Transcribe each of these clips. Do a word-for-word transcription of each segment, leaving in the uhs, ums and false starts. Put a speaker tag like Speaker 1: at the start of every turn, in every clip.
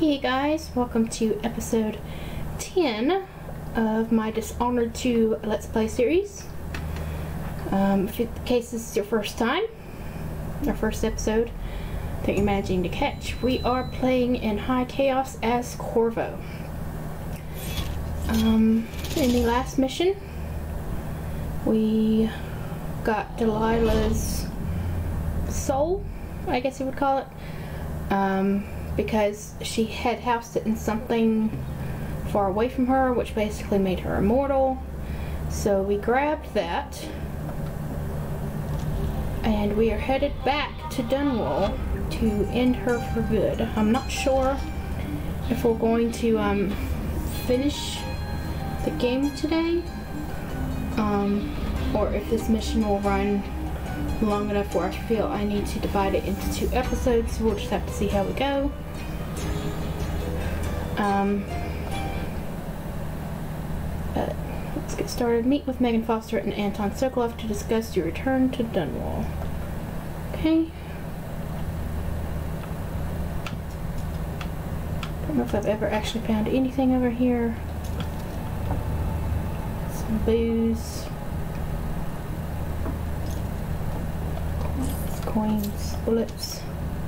Speaker 1: Hey guys, welcome to episode ten of my Dishonored two Let's Play series. Um, if in case this is your first time, our first episode that you're managing to catch, we are playing in High Chaos as Corvo. Um, in the last mission, we got Delilah's soul, I guess you would call it, um, because she had housed it in something far away from her, which basically made her immortal. So we grabbed that, and we are headed back to Dunwall to end her for good. I'm not sure if we're going to um, finish the game today, um, or if this mission will run long enough where I feel I need to divide it into two episodes. So we'll just have to see how we go. Um, but let's get started. Meet with Megan Foster and Anton Sokolov to discuss your return to Dunwall. Okay. Don't know if I've ever actually found anything over here. Some booze. Coins, bullets.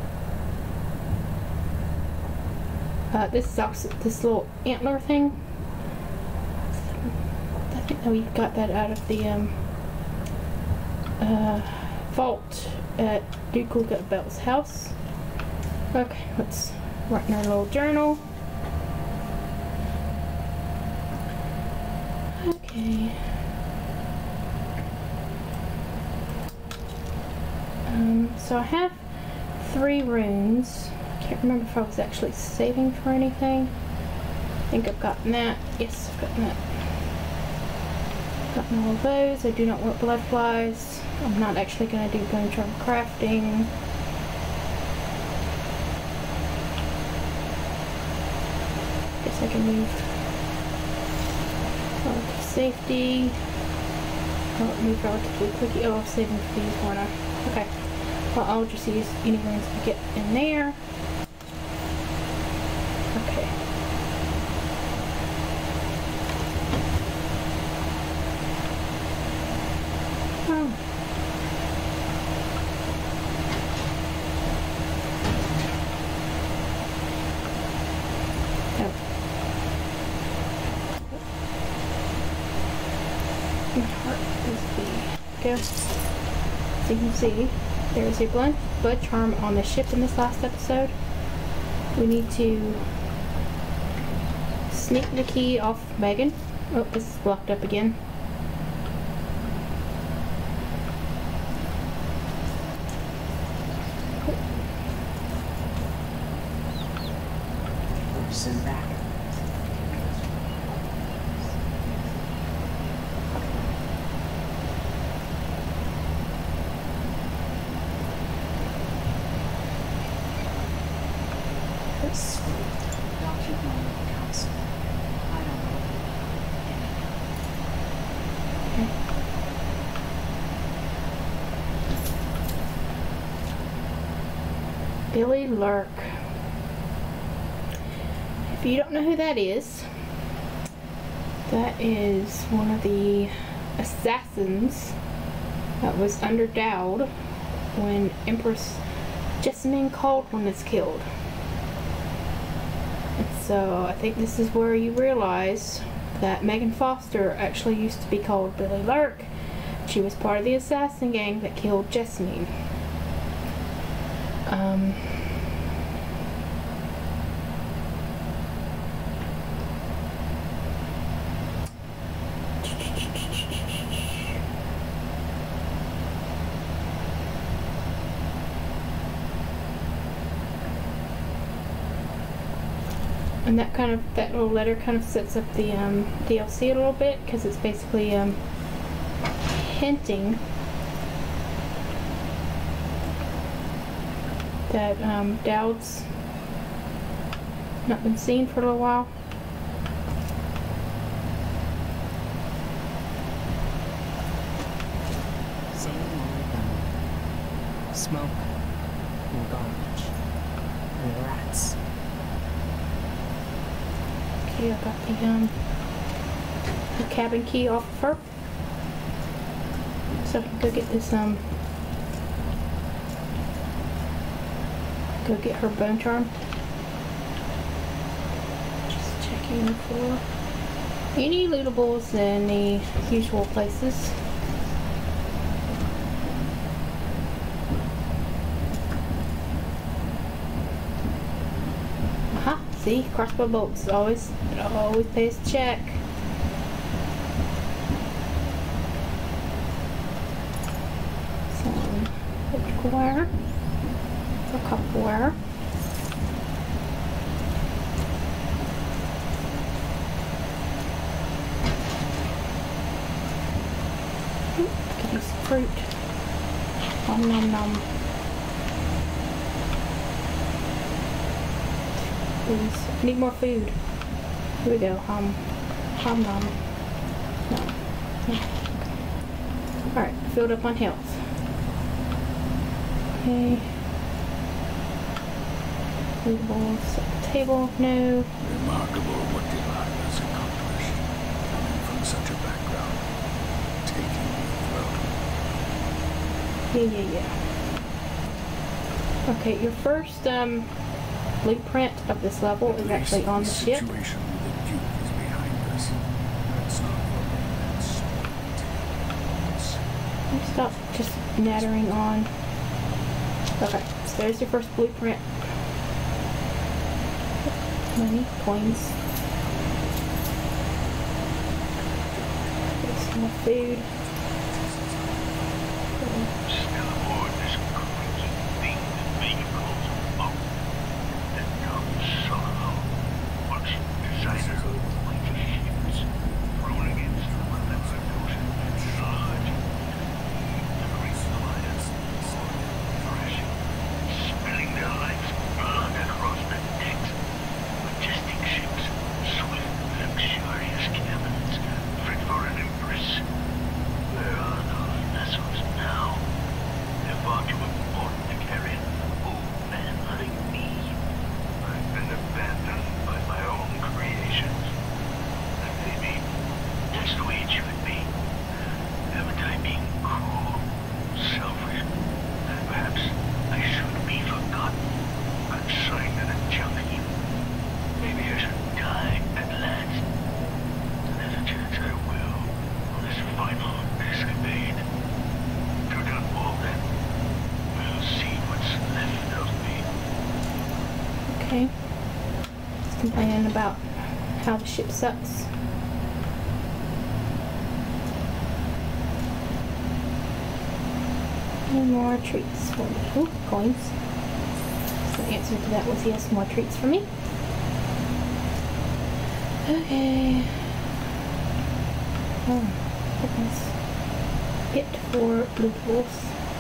Speaker 1: Uh, this is also this little antler thing. I think that we got that out of the um, uh, vault at Duke Bell's house. Okay, let's write in our little journal. Okay. Um, so I have three runes. Can't remember if I was actually saving for anything. I think I've gotten that. Yes, I've gotten that. Gotten all of those. I do not want blood flies. I'm not actually going to do bone charm crafting. Guess I can move relative safety. Oh, move relatively quickly. Oh, I'm saving for these one. Okay. Well, I'll just use any runes we get in there. Okay. Oh. Oh. My heart is beating. Go. So you can see, there's a blood, blood charm on the ship in this last episode. We need to sneak the key off Megan. Oh, this is blocked up again.
Speaker 2: Send back.
Speaker 1: Billy Lurk. If you don't know who that is, that is one of the assassins that was under Dowd when Empress Jessamine Caldwell is killed. And so I think this is where you realize that Megan Foster actually used to be called Billy Lurk. She was part of the assassin gang that killed Jessamine. Um, and that kind of, that little letter kind of sets up the um, D L C a little bit, because it's basically um, hinting that um, Dowd's not been seen for a little while.
Speaker 2: Smoke and garbage and rats.
Speaker 1: you, I got the um the cabin key off of her. So I can go get this um go get her bone charm. Just checking for any lootables in the usual places. Aha, see, crossbow bolts always it always pays to check. Some electrical wire, or copper wire. Give you some fruit. Nom nom nom. Please. I need more food. Here we go. Um, nom nom. No. Alright, filled up on health. Okay. Lootables at the table. No.
Speaker 2: Remarkable what Divine has accomplished. Coming from such a background. Taking the throne.
Speaker 1: Yeah, yeah, yeah. Okay, your first um, blueprint of this level is actually on the ship.
Speaker 2: The situation with the Duke is behind us. That's not what
Speaker 1: Let me stop just nattering on. Okay, so there's your first blueprint. Money, coins. Get some more food.
Speaker 2: Still aboard this crazy thing that vehicles boat. That comes solo. Once designer like the ships thrown against the limits of ocean and sludge. The Great Alliance thrashing, spilling their life's blood across the decks. Majestic ships, swift, luxurious cabins, fit for an Empress. Where are those vessels now? They're far too important to carry an old man like me. I've been abandoned by my own creations. And maybe that's the way it should be. Haven't I been cruel, selfish? Perhaps I should be forgotten, consigned in a junk heap. Maybe I should die at last. There's a chance I will on this final escapade. To done all that, we'll see what's left of me.
Speaker 1: Okay. Just complaining about how the ship sucks. No more treats for me. Ooh, coins. So the answer to that was yes, more treats for me. Okay. Oh, goodness. Hit for lootables.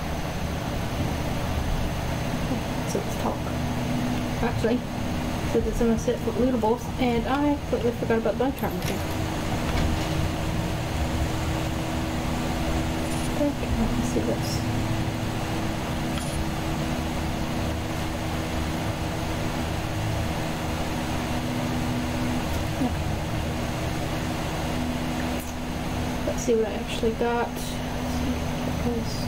Speaker 1: So let's talk. Actually, so this is set for lootables, and I completely forgot about bone charm again. Okay, let's see this. Let's see what I actually got. Let's see what it goes.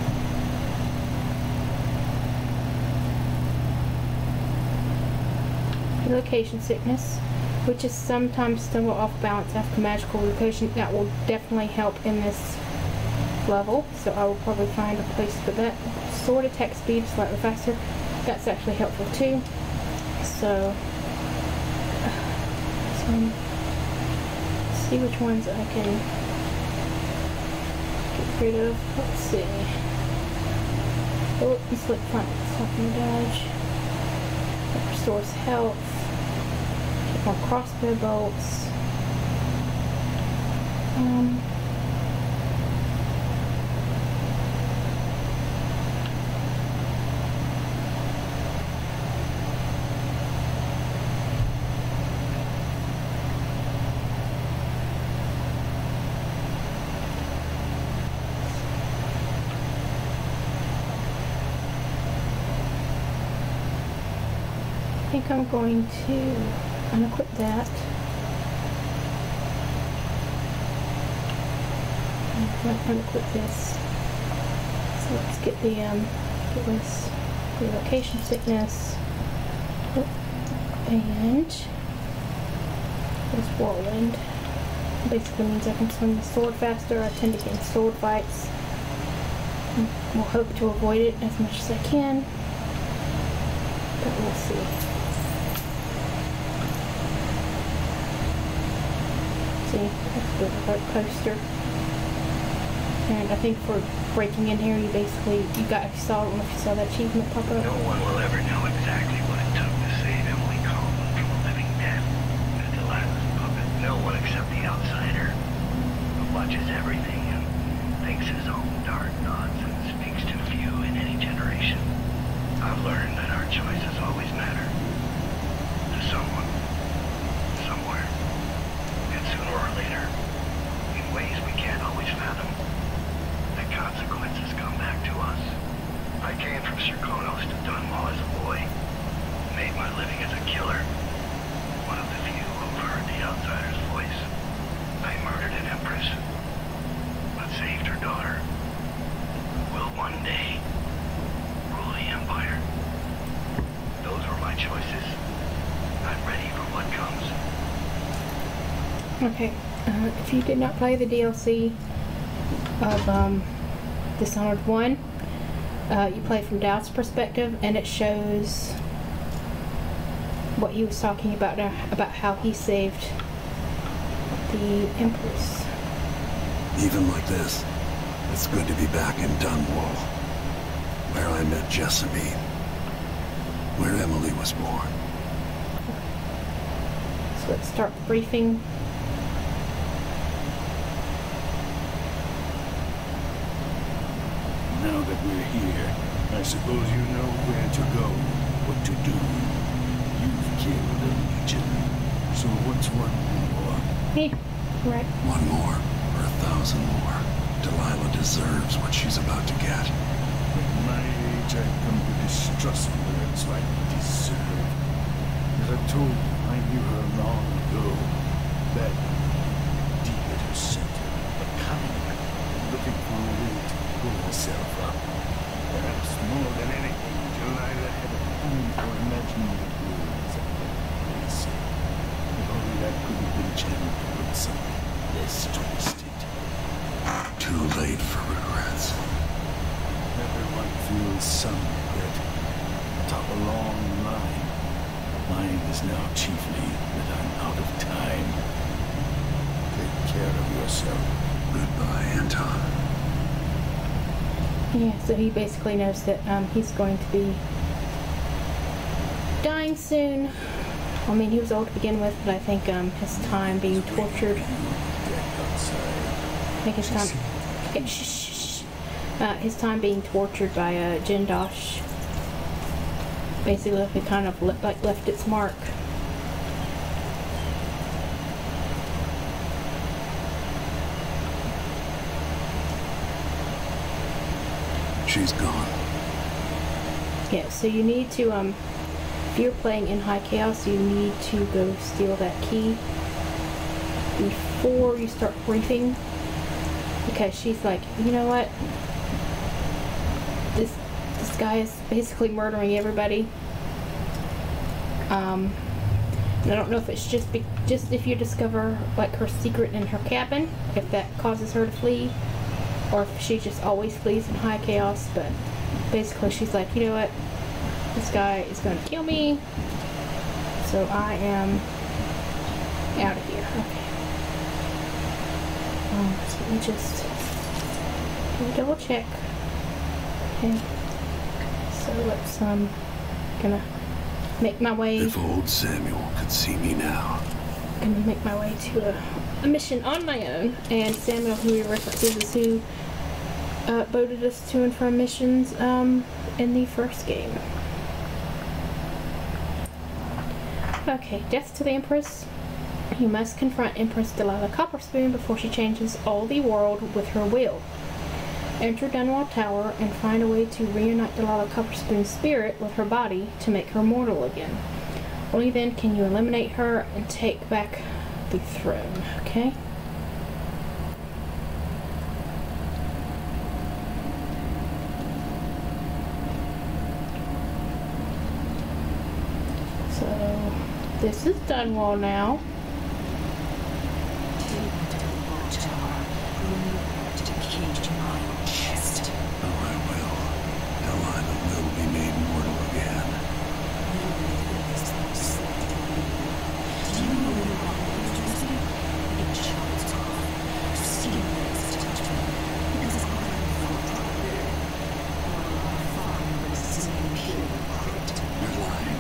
Speaker 1: Location sickness, which is sometimes stumble off balance after magical location. That will definitely help in this level, so I will probably find a place for that. Sword attack speed slightly faster. That's actually helpful too. So, so let's see which ones I can get rid of. Let's see. Oh, and slip front, stopping dodge. That restores health. Get more crossbow bolts. Um. I think I'm going to unequip that. I'm going to quit this. So let's get the, um, get this relocation sickness. Oh, and this whirlwind. Basically means I can swing the sword faster. I tend to get in sword fights. We'll hope to avoid it as much as I can. But we'll see. See, that's the dark poster. And I think for breaking in here, you basically, you got, you saw, I don't know if you saw that achievement pop up.
Speaker 2: No one will ever know exactly what it took to save Emily Coleman from a living death. As Delilah's puppet, no one except the outsider, who watches everything and thinks his own dark thoughts and speaks to few in any generation. I've learned that our choices always matter. To someone, somewhere, and sooner or later, in ways we can't always fathom, the consequences come back to us. I came from Serkonos to Dunwall as a boy, made my living as a killer, one of the few who've heard the outsider's voice. I murdered an Empress, but saved her daughter, who will one day rule the Empire. Those were my choices. I'm ready for what comes.
Speaker 1: Okay, uh, if you did not play the D L C of um, Dishonored one, uh, you play from Dowd's perspective, and it shows what he was talking about now, about how he saved the Empress.
Speaker 3: Even like this, it's good to be back in Dunwall, where I met Jessamine, where Emily was born.
Speaker 1: So let's start the briefing.
Speaker 4: Now that we're here, I suppose you know where to go, what to do. You've killed a legion, so what's one more?
Speaker 1: Yeah, right.
Speaker 3: One more, or a thousand more. Delilah deserves what she's about to get.
Speaker 4: At my age, I've come to distrust words like deserve. As I told you, I knew her long ago. That deep at her center, a cunning, looking for a way to pull herself up. Perhaps more than anything, Delilah had a time for imagining the words of the place. If only that could have been channeled towards something less twisted.
Speaker 3: Too late for regrets.
Speaker 4: Everyone feels some regret. Atop a long line. Mine is now chiefly that I'm out of time. Take care of yourself.
Speaker 3: Goodbye, Anton.
Speaker 1: Yeah, so he basically knows that um, he's going to be dying soon. I mean, he was old to begin with, but I think um, his time being tortured. I think his time. Okay, shh, shh, shh. Uh, his time being tortured by uh, Jindosh basically it kind of le like left its mark.
Speaker 3: She's gone.
Speaker 1: Yeah, so you need to, um, if you're playing in High Chaos, you need to go steal that key before you start briefing. Because she's like, you know what? This this guy is basically murdering everybody. Um, and I don't know if it's just be just if you discover like her secret in her cabin, if that causes her to flee, or if she just always flees in High Chaos. But basically, she's like, you know what? This guy is going to kill me, so I am out of here. Okay. Um, so let me just let me double check. Okay. So let's um gonna make my way.
Speaker 3: If old Samuel could see me now.
Speaker 1: Gonna make my way to a, a mission on my own, and Samuel, who he references, is who uh, boated us to and from missions um in the first game. Okay, death to the Empress. You must confront Empress Delilah Copperspoon before she changes all the world with her will. Enter Dunwall Tower and find a way to reunite Delilah Copperspoon's spirit with her body to make her mortal again. Only then can you eliminate her and take back the throne, okay? This is Dunwall now.
Speaker 3: Oh, I will. Delilah will be made mortal again. You're lying.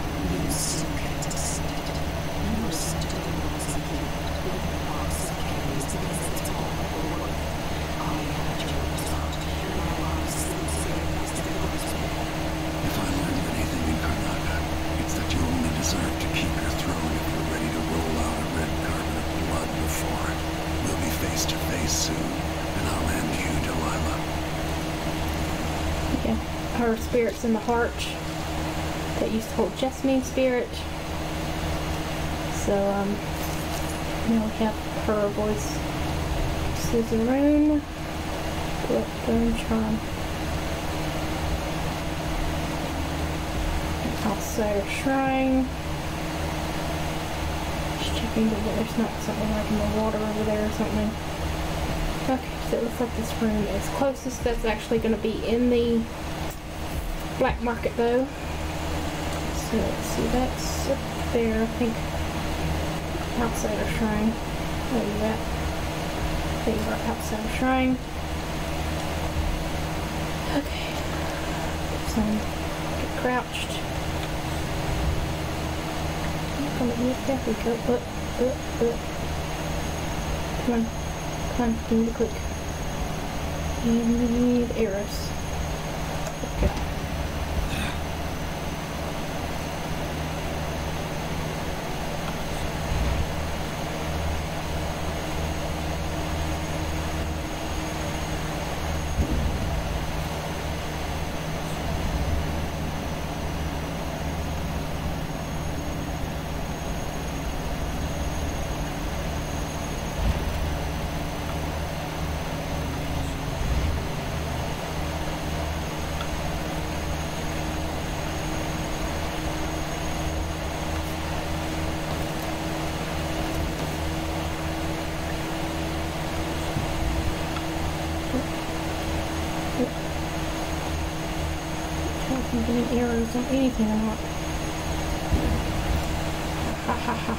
Speaker 3: If I learned anything in Karnaca, it's that you only deserve to keep your throne if you're ready to roll out a red carpet of blood before it. We'll be face to face soon, and I'll end you, Delilah.
Speaker 1: Yeah, her spirit's in the heart that used to hold Jessamine spirit. So, um, now we have her voice. Scissoroon. Bloodstone Charm. Outsider Shrine. Just checking that there's not something like in the water over there or something. Okay, so it looks like this room is closest. That's actually going to be in the black market though. So let's see, that's up there, I think. Outsider Shrine. There you go. There you are, Outsider Shrine. Okay. So get crouched. Come on, there we go. Up, up, up. Come on. Come on, give me the click. And we need arrows. Okay. Any arrows on anything I want. Ha ha ha.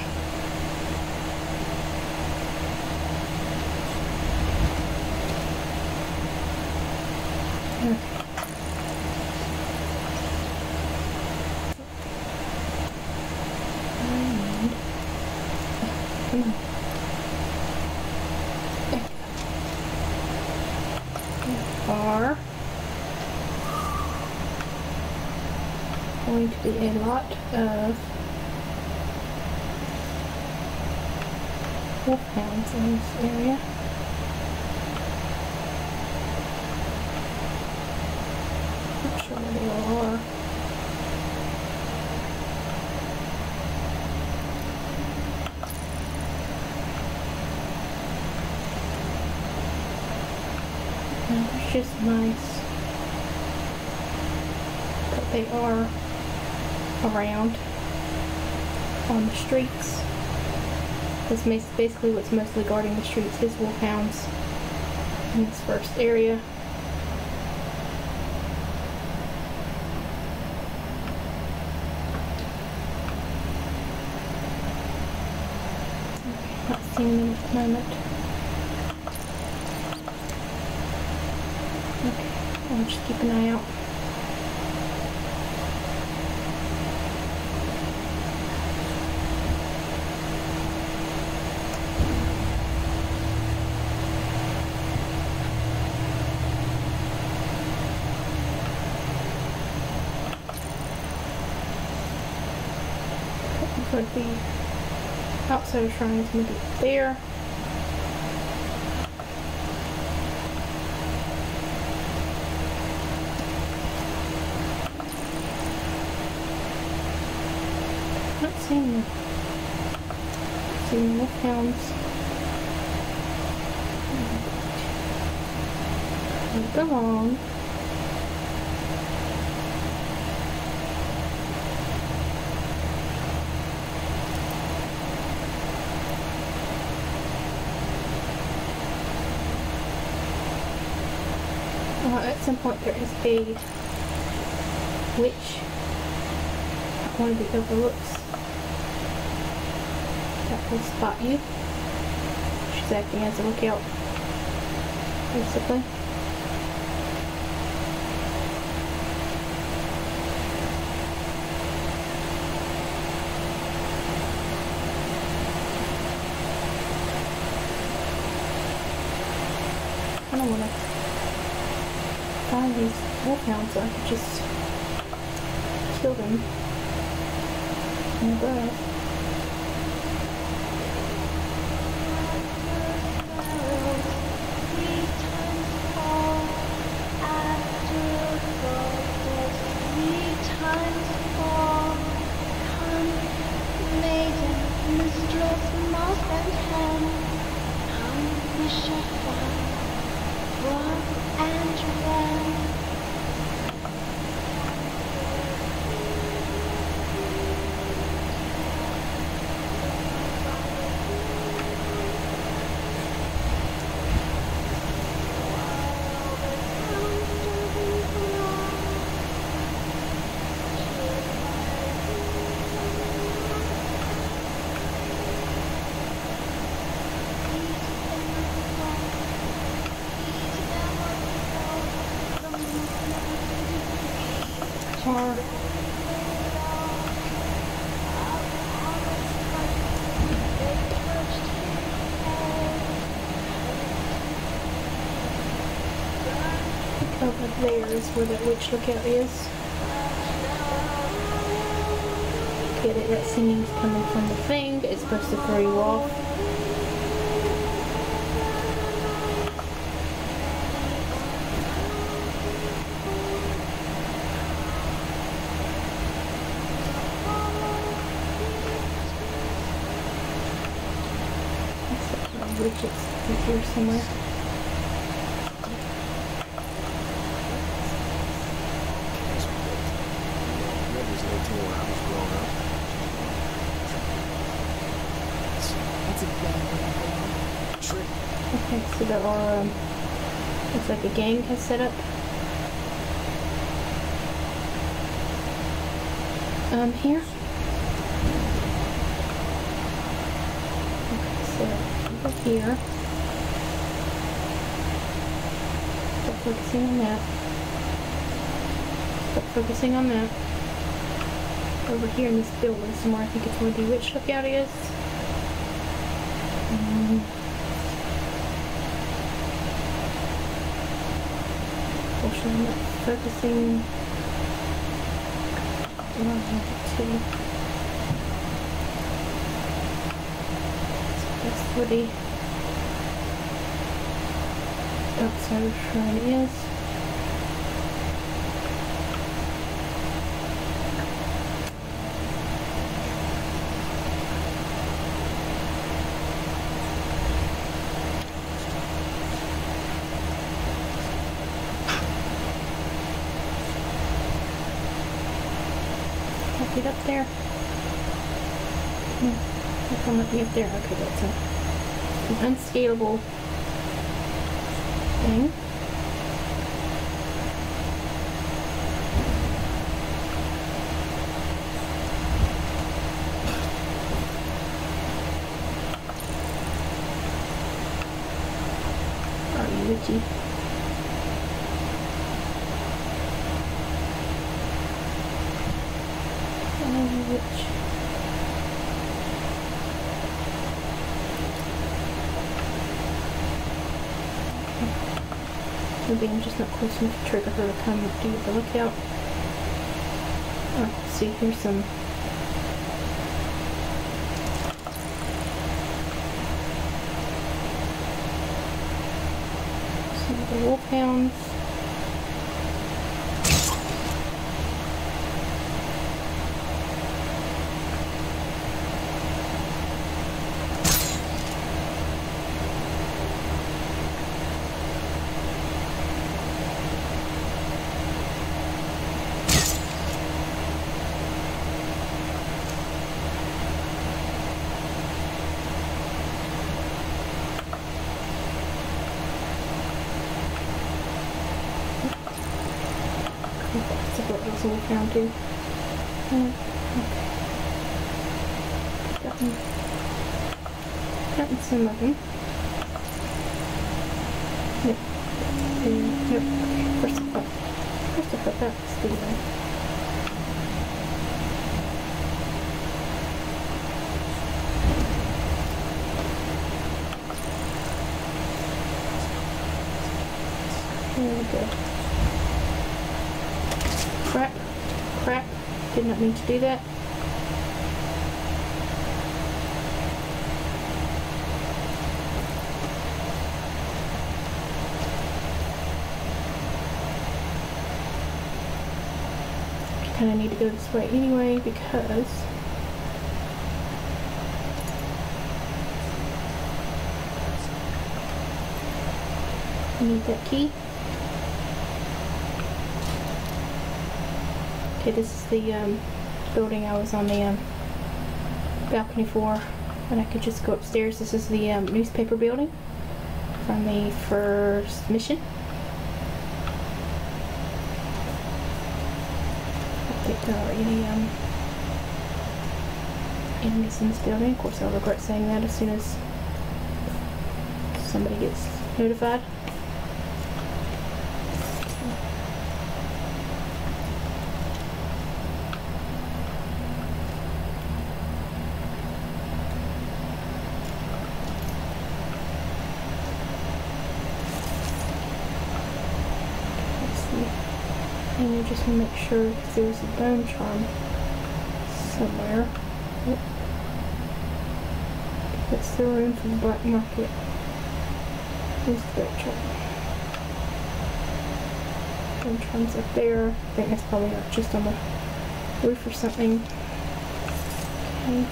Speaker 1: Okay. I need... Come on. There. Are going to be a lot of wolfhounds in this area. Not sure where they all are. No, they're just nice. But they are around on the streets. That's basically what's mostly guarding the streets is wolfhounds in this first area. Okay, not seeing them at the moment. Okay, I'll just keep an eye out. Like the outside shrine is maybe there. Not seeing them. Seeing wolfhounds. Move along. Uh, at some point there is a witch at one of the overlooks that will spot you. She's acting as a lookout, basically. I don't want to find these wolfhounds so I could just kill them in the grass. Or over there is where that witch lookout is. Get it? That singing's coming from the thing. It's supposed to throw you off. Witches is here somewhere. Okay, so there are, um, looks like a gang has set up. Um, here. Okay, so over here. Stop focusing on that. Stop focusing on that. Over here in this building somewhere, I think it's where the witch lookout is. Um, Unfortunately, I'm not focusing on it too. So that's where the outside shrine is. Get up there. Hmm. I can't let me up there. Okay, that's a, an unscalable thing. Are you witchy? Which maybe I'm just not close enough to trigger her to come do the lookout. Oh, see, here's some some of the wolfhounds. we found two. Uh, okay. Gotten, gotten some of them. Yep. And, yep. Okay. First of all, first of all, that's the one. There we go. Crap. Crap. Did not mean to do that. Kind of need to go this way anyway because I need that key. Okay, this is the um, building I was on the um, balcony for, and I could just go upstairs. This is the um, newspaper building from the first mission. I think there are any um, enemies in this building. Of course, I'll regret saying that as soon as somebody gets notified. And you just want to make sure if there's a bone charm somewhere. Yep. That's the room for the black market. There's the bone charm. Bone charm's up there. I think that's probably not just on the roof or something. Okay.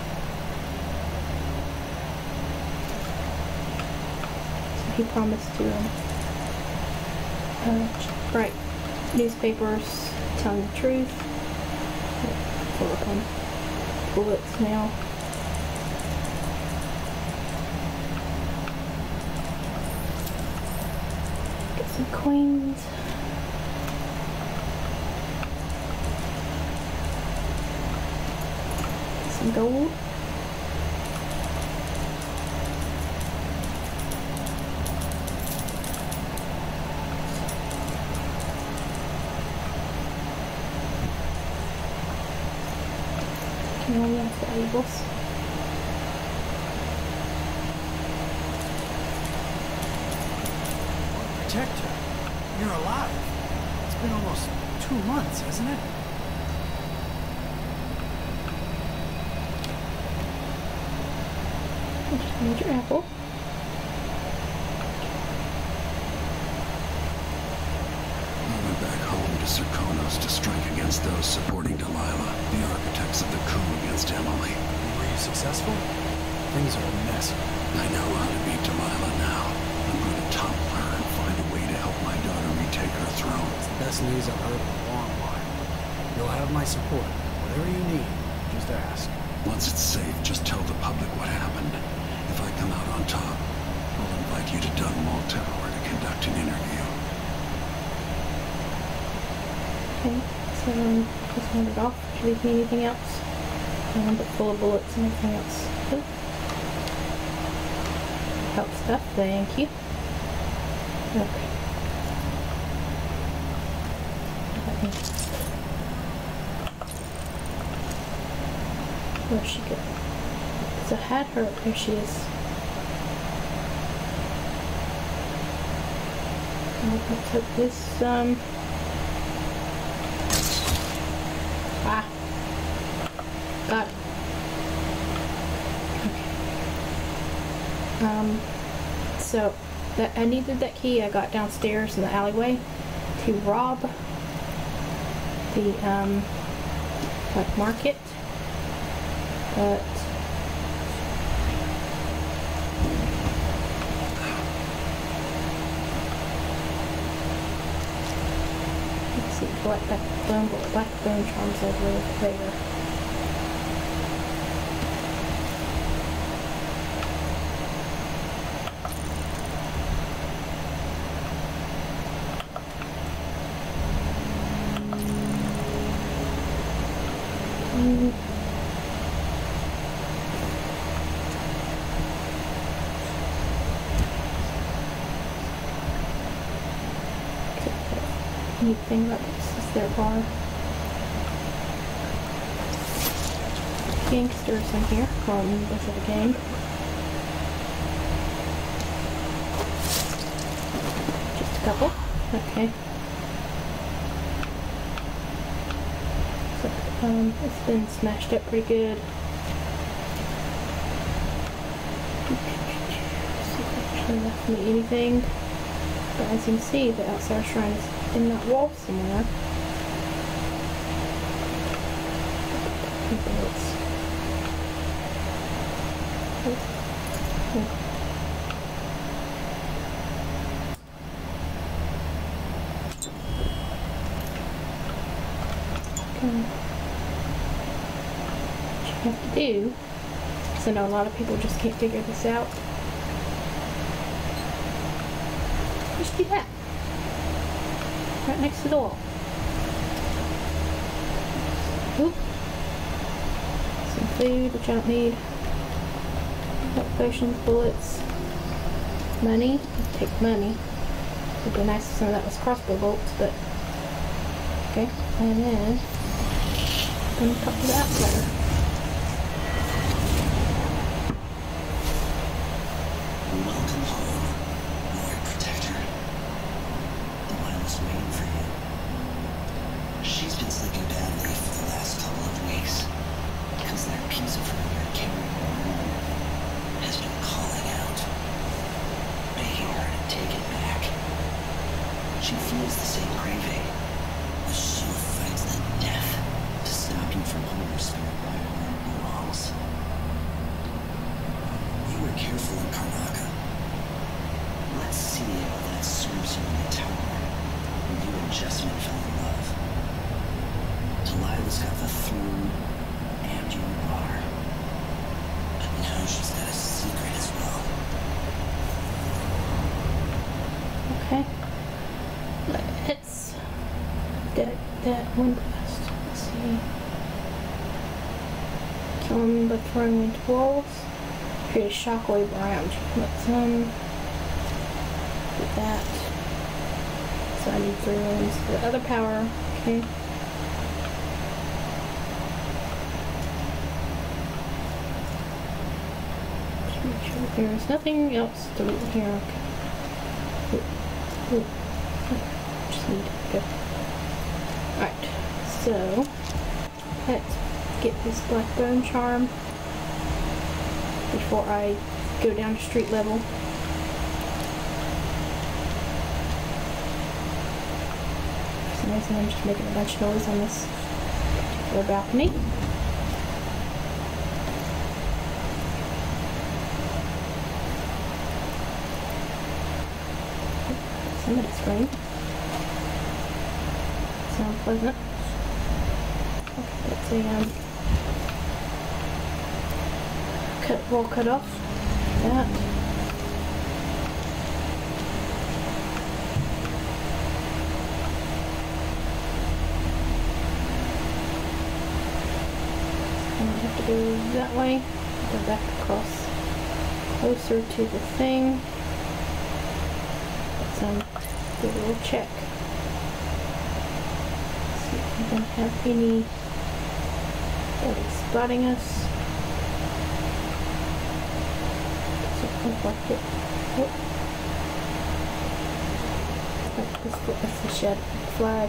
Speaker 1: So he promised to um, uh, right. Newspapers telling the truth. Pull up on bullets now. Get some coins. Get some gold. No, that's valuables.
Speaker 5: Protector, you're alive. It's been almost two months, hasn't it?
Speaker 1: I just need your apple.
Speaker 3: I went back home to Serkonos to strike against those supporting Delilah, the architects of the coup against Emily.
Speaker 5: Were you successful? Things are a mess.
Speaker 3: I know how to beat Delilah now. I'm going to topple her and find a way to help my daughter retake her throne.
Speaker 5: It's the best news I've heard in a long while. You'll have my support. Whatever you need, just ask.
Speaker 3: Once it's safe, just tell the public what happened. If I come out on top, I'll invite you to Dunwall Tower to conduct an interview.
Speaker 1: Okay, so um, just hand it off. Did you leave me anything else? Um, but full of bullets and everything else. Good. Help stuff, thank you. Okay. Let me... Where'd she go? So I had her. There she is. Let's hope this, um... Ah. Got it. Okay. Um, so, that I needed that key I got downstairs in the alleyway to rob the, um, like, market. But... let's see, black bone, black bone charms over there. Mm. Neat thing about this is their bar. Gangsters in here, calling members of the gang. Just a couple. Okay. So, um, it's been smashed up pretty good. See if it actually left me anything. But as you can see, the outside shrine is in that wall somewhere. Bullets. Oh. Oh. Okay. What you have to do, because I know a lot of people just can't figure this out, just do that. Right next to the wall. Oop. Some food, which I don't need. Health potions, bullets, money. I'll take money. It would be nice if some of that was crossbow bolts, but okay. And then I'm gonna talk to the outsider.
Speaker 3: Welcome home, Lord Protector. Delilah was waiting for you. She's been sleeping badly for the last couple of weeks because that piece of her you're carrying around has been calling out, begging her to take it back. She feels the same craving, but she'll fight to the death to stop you from putting her spirit right where it belongs. You were careful in Karnaca. Let's see how that serves you in the tower when you and Jessamine fell in love. Delilah's got the throne and your bar. But now she's got a secret as well.
Speaker 1: Okay. Let's get that one first. Let's see. Kill him by throwing into walls. Create a shockwave around you. Let's um do that. So I need three rooms for the other power. Okay. Just make sure there's nothing else to loot here. Okay. Ooh. Ooh. Just need to go. Alright, so let's get this black bone charm before I go down to street level. For some reason I'm just making a bunch of noise on this little balcony. Somebody screamed. Sounds pleasant. Okay, let's see, um, cut, wall cut off. That. And I have to go that way, go back across closer to the thing. Let's um, do a little check. See if we don't have any Nobody spotting us. Doesn't look like it. Oh. Like this, that's the shed flag.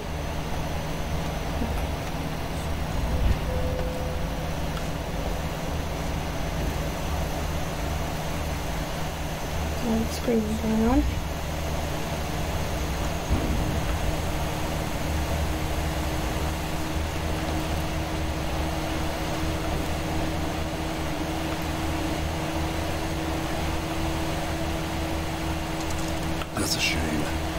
Speaker 1: One screen going on.
Speaker 3: That's a shame.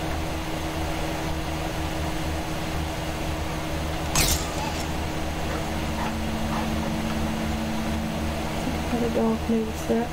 Speaker 1: How the dog noticed that.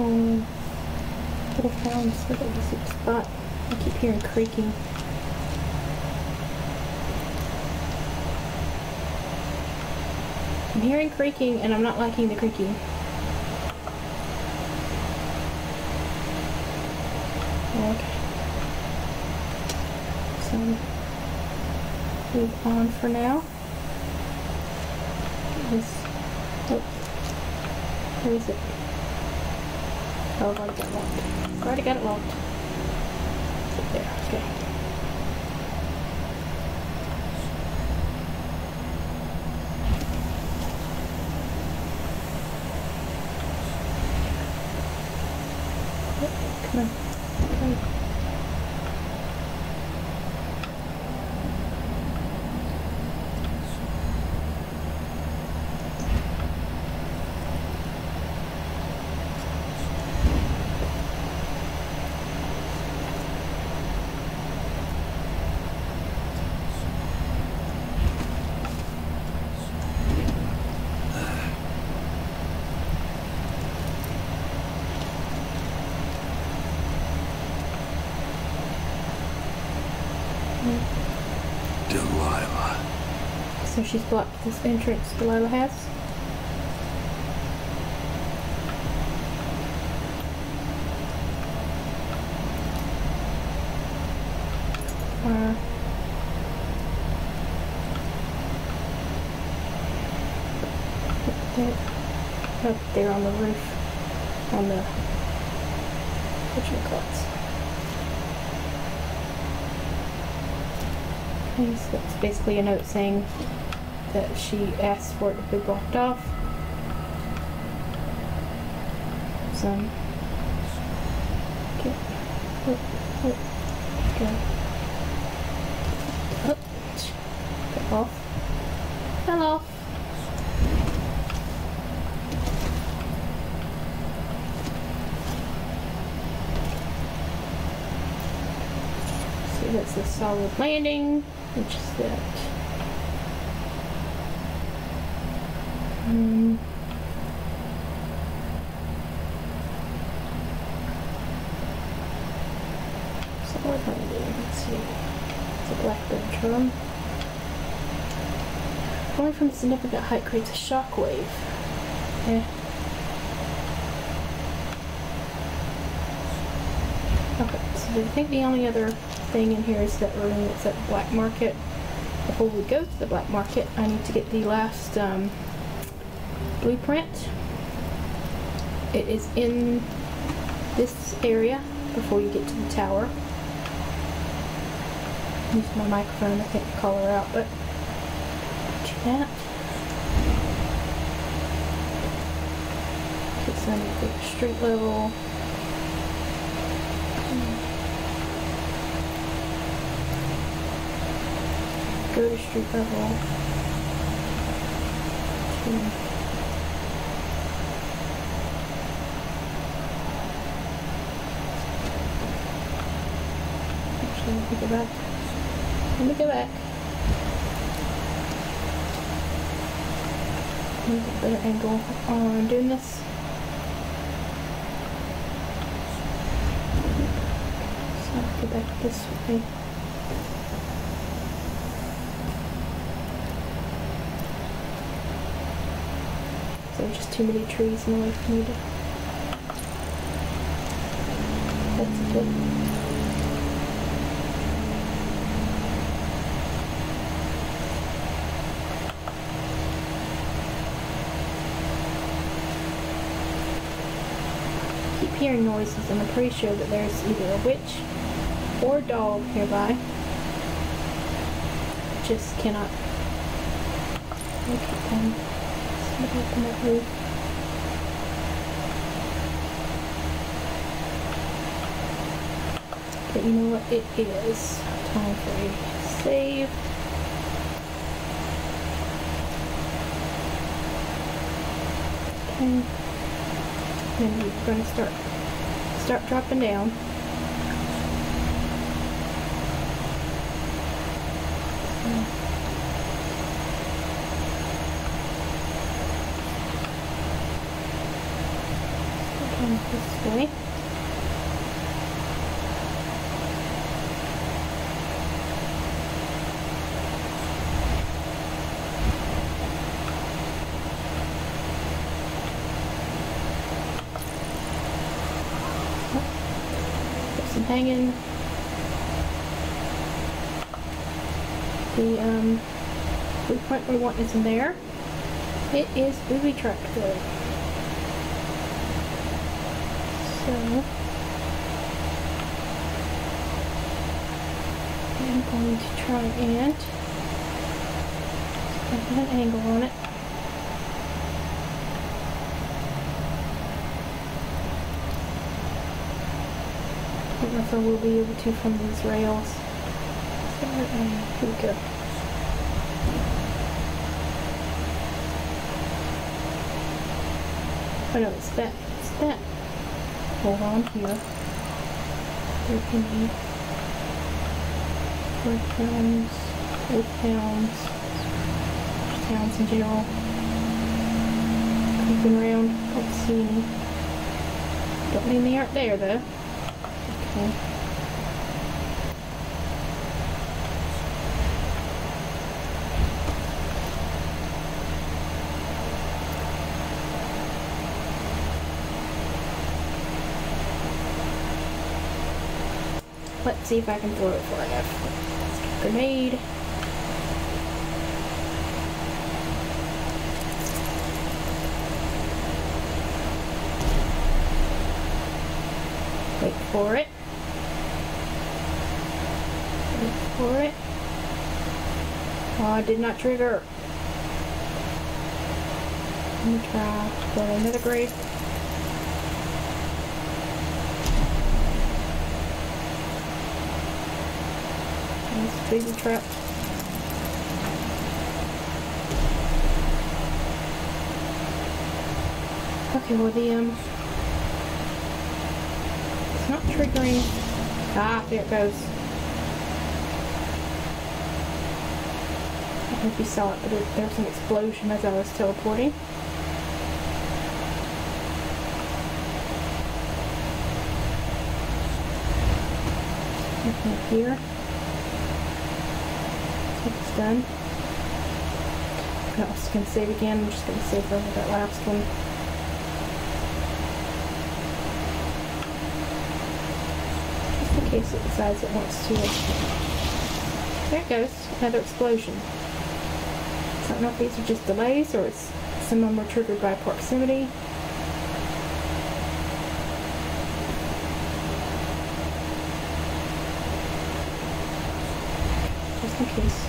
Speaker 1: Um, little hounds, look at this sweet spot. I keep hearing creaking. I'm hearing creaking and I'm not liking the creaking. Okay. So, move on for now. This, oh, where is it? Oh, I've already got it locked. I've already got it locked. There, okay. Come on. Come on.
Speaker 3: Delilah.
Speaker 1: So she's blocked this entrance Delilah has. Uh, there, up there on the roof, on the whatchamacallits. Okay, so it's basically a note saying that she asked for it to be blocked off. So, okay, oh, oh, okay. Oh, get off. Fell off. So that's a solid landing, which is that. Um, solid landing. Let's see. It's a black bedroom. Falling from a significant height creates a shockwave. Yeah. Okay, so I think the only other thing in here is that room that's at the black market. Before we go to the black market, I need to get the last um, blueprint. It is in this area before you get to the tower. Use my microphone, I can't call her out, but do that. Get some at the street level. Go to street level. Two. Actually, let me go back. Let me go back. Let me get a better angle on doing this. So I'll go back this way. There's just too many trees in the way for me to. That's good. Keep hearing noises, and I'm pretty sure that there's either a witch or a dog nearby. Just cannot. Okay, then. Open that roof. But you know what? It is time for a save. Okay. And we're going to start start dropping down. And this way. Hanging. The um, blueprint we want is in there. It is booby trapped though. So I'm going to try and put an angle on it. I don't know if I will be able to from these rails. So, um, here we go. Oh no, it's that. It's that. Hold on here. There can be red hounds, old hounds, hounds in general. Creeping around. Don't see any. Don't mean they aren't there though. Okay. Let's see if I can throw it far enough. Grenade. Wait for it. For it. Oh, I did not trigger. Let me try for another grade. Nice baby trap. Okay, well the um, it's not triggering. Ah, there it goes. I don't know if you saw it, but there, there was an explosion as I was teleporting. Nothing here. So it's done. I was going to save again. I'm just going to save over that last one. Just in case it decides it wants to. There it goes. Another explosion. I don't know if these are just delays or it's, some of them were triggered by proximity. Just in case.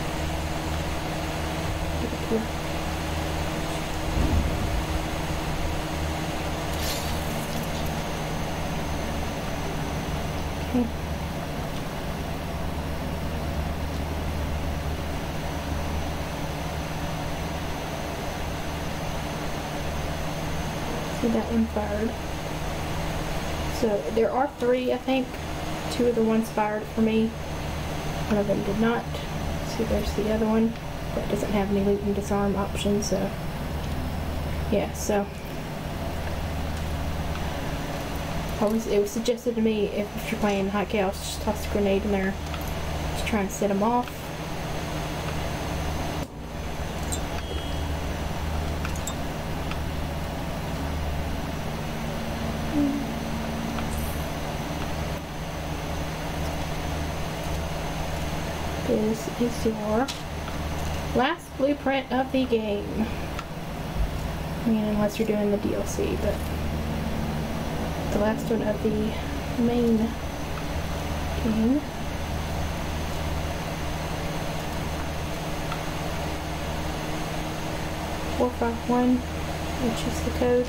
Speaker 1: Get up here. Okay. That one fired. So there are three, I think. Two of the ones fired for me. One of them did not. See, there's the other one. That doesn't have any loot and disarm options, so yeah, so I was, it was suggested to me if, if you're playing high chaos, just toss a grenade in there. Just try and set them off. This is your last blueprint of the game. I mean, unless you're doing the D L C, but the last one of the main game. four five one, which is the code.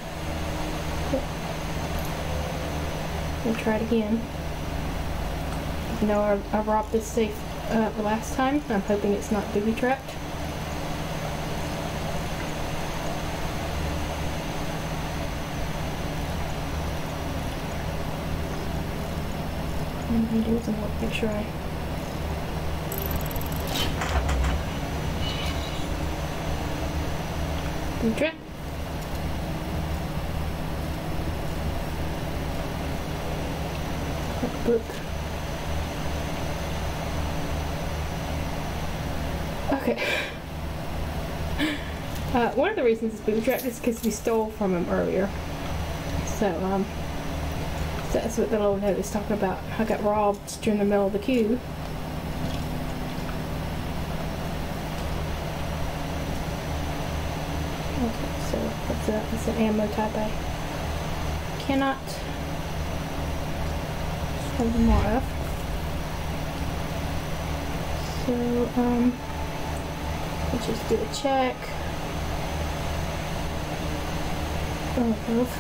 Speaker 1: We'll try it again. You know, I, I robbed this safe Uh, the last time. I'm hoping it's not booby trapped. What I'm going to do is I'm going to make sure I booby trap. book. Okay. Uh, one of the reasons it's booby trapped is because we stole from him earlier. So, um, so that's what the little note is talking about. I got robbed during the middle of the queue. Okay, so what's that? That's an ammo type I cannot have more of. So, um, let's just do a check. Oh, move.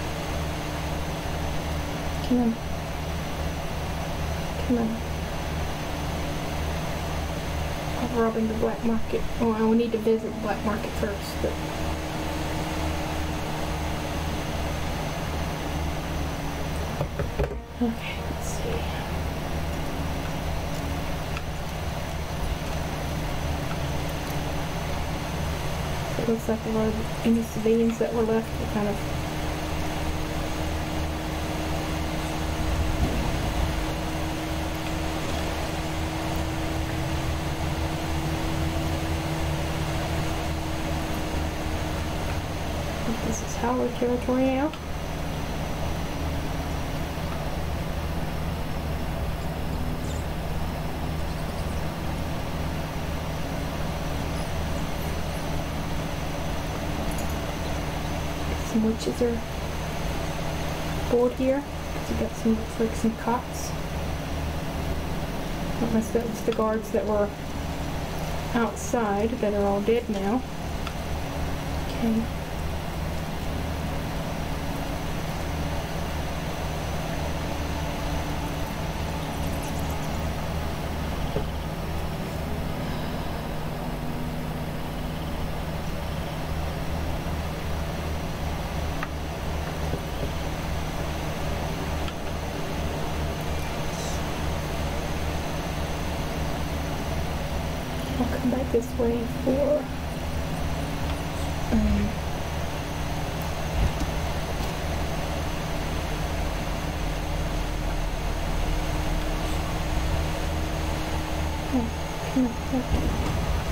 Speaker 1: Come on. Come on. I'm robbing the black market. Oh, I will need to visit the black market first, but... Okay, let's see. It looks like a lot of any civilians that were left were kind of this is Howard territory now. Some witches are bored here. You got some, looks like some cots. Unless that was the guards that were outside that are all dead now. Okay. I'll come back this way for um, oh, come on, come on.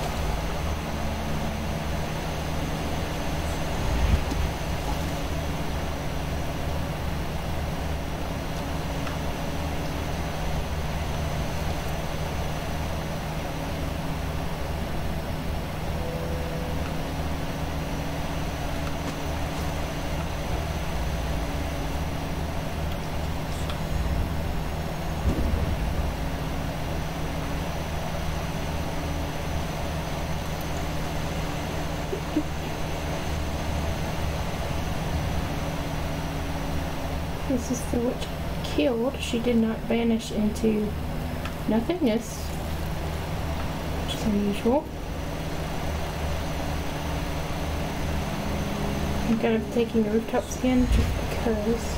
Speaker 1: This is the witch killed. She did not vanish into nothingness, which is unusual. I'm kind of taking the rooftops again just because.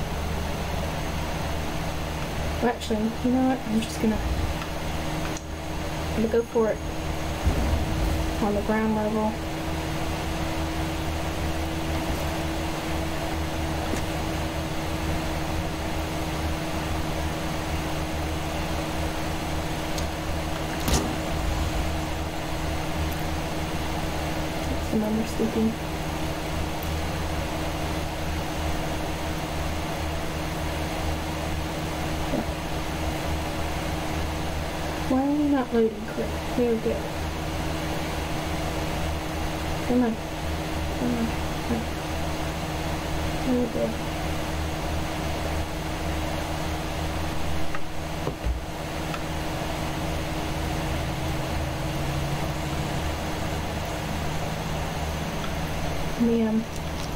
Speaker 1: Well, actually, you know what? I'm just gonna, I'm gonna go for it on the ground level. Some of them are sleeping. Why are we not loading correctly? There we go. Come on. Come on. Come on. There we go. Man.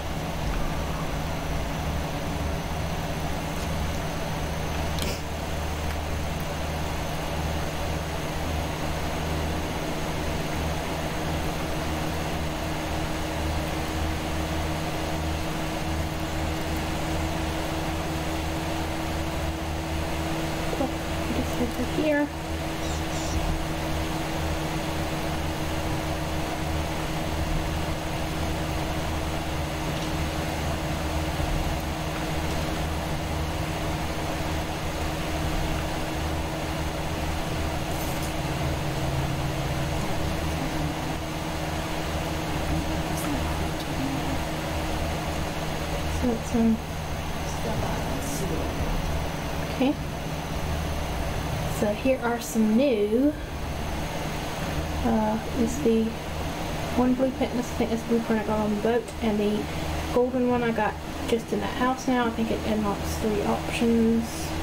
Speaker 1: Just over here. Put some. Okay. So here are some new. Uh, is the one blue print, I think that's the blueprint I got on the boat, and the golden one I got just in that house now. I think it unlocks three options.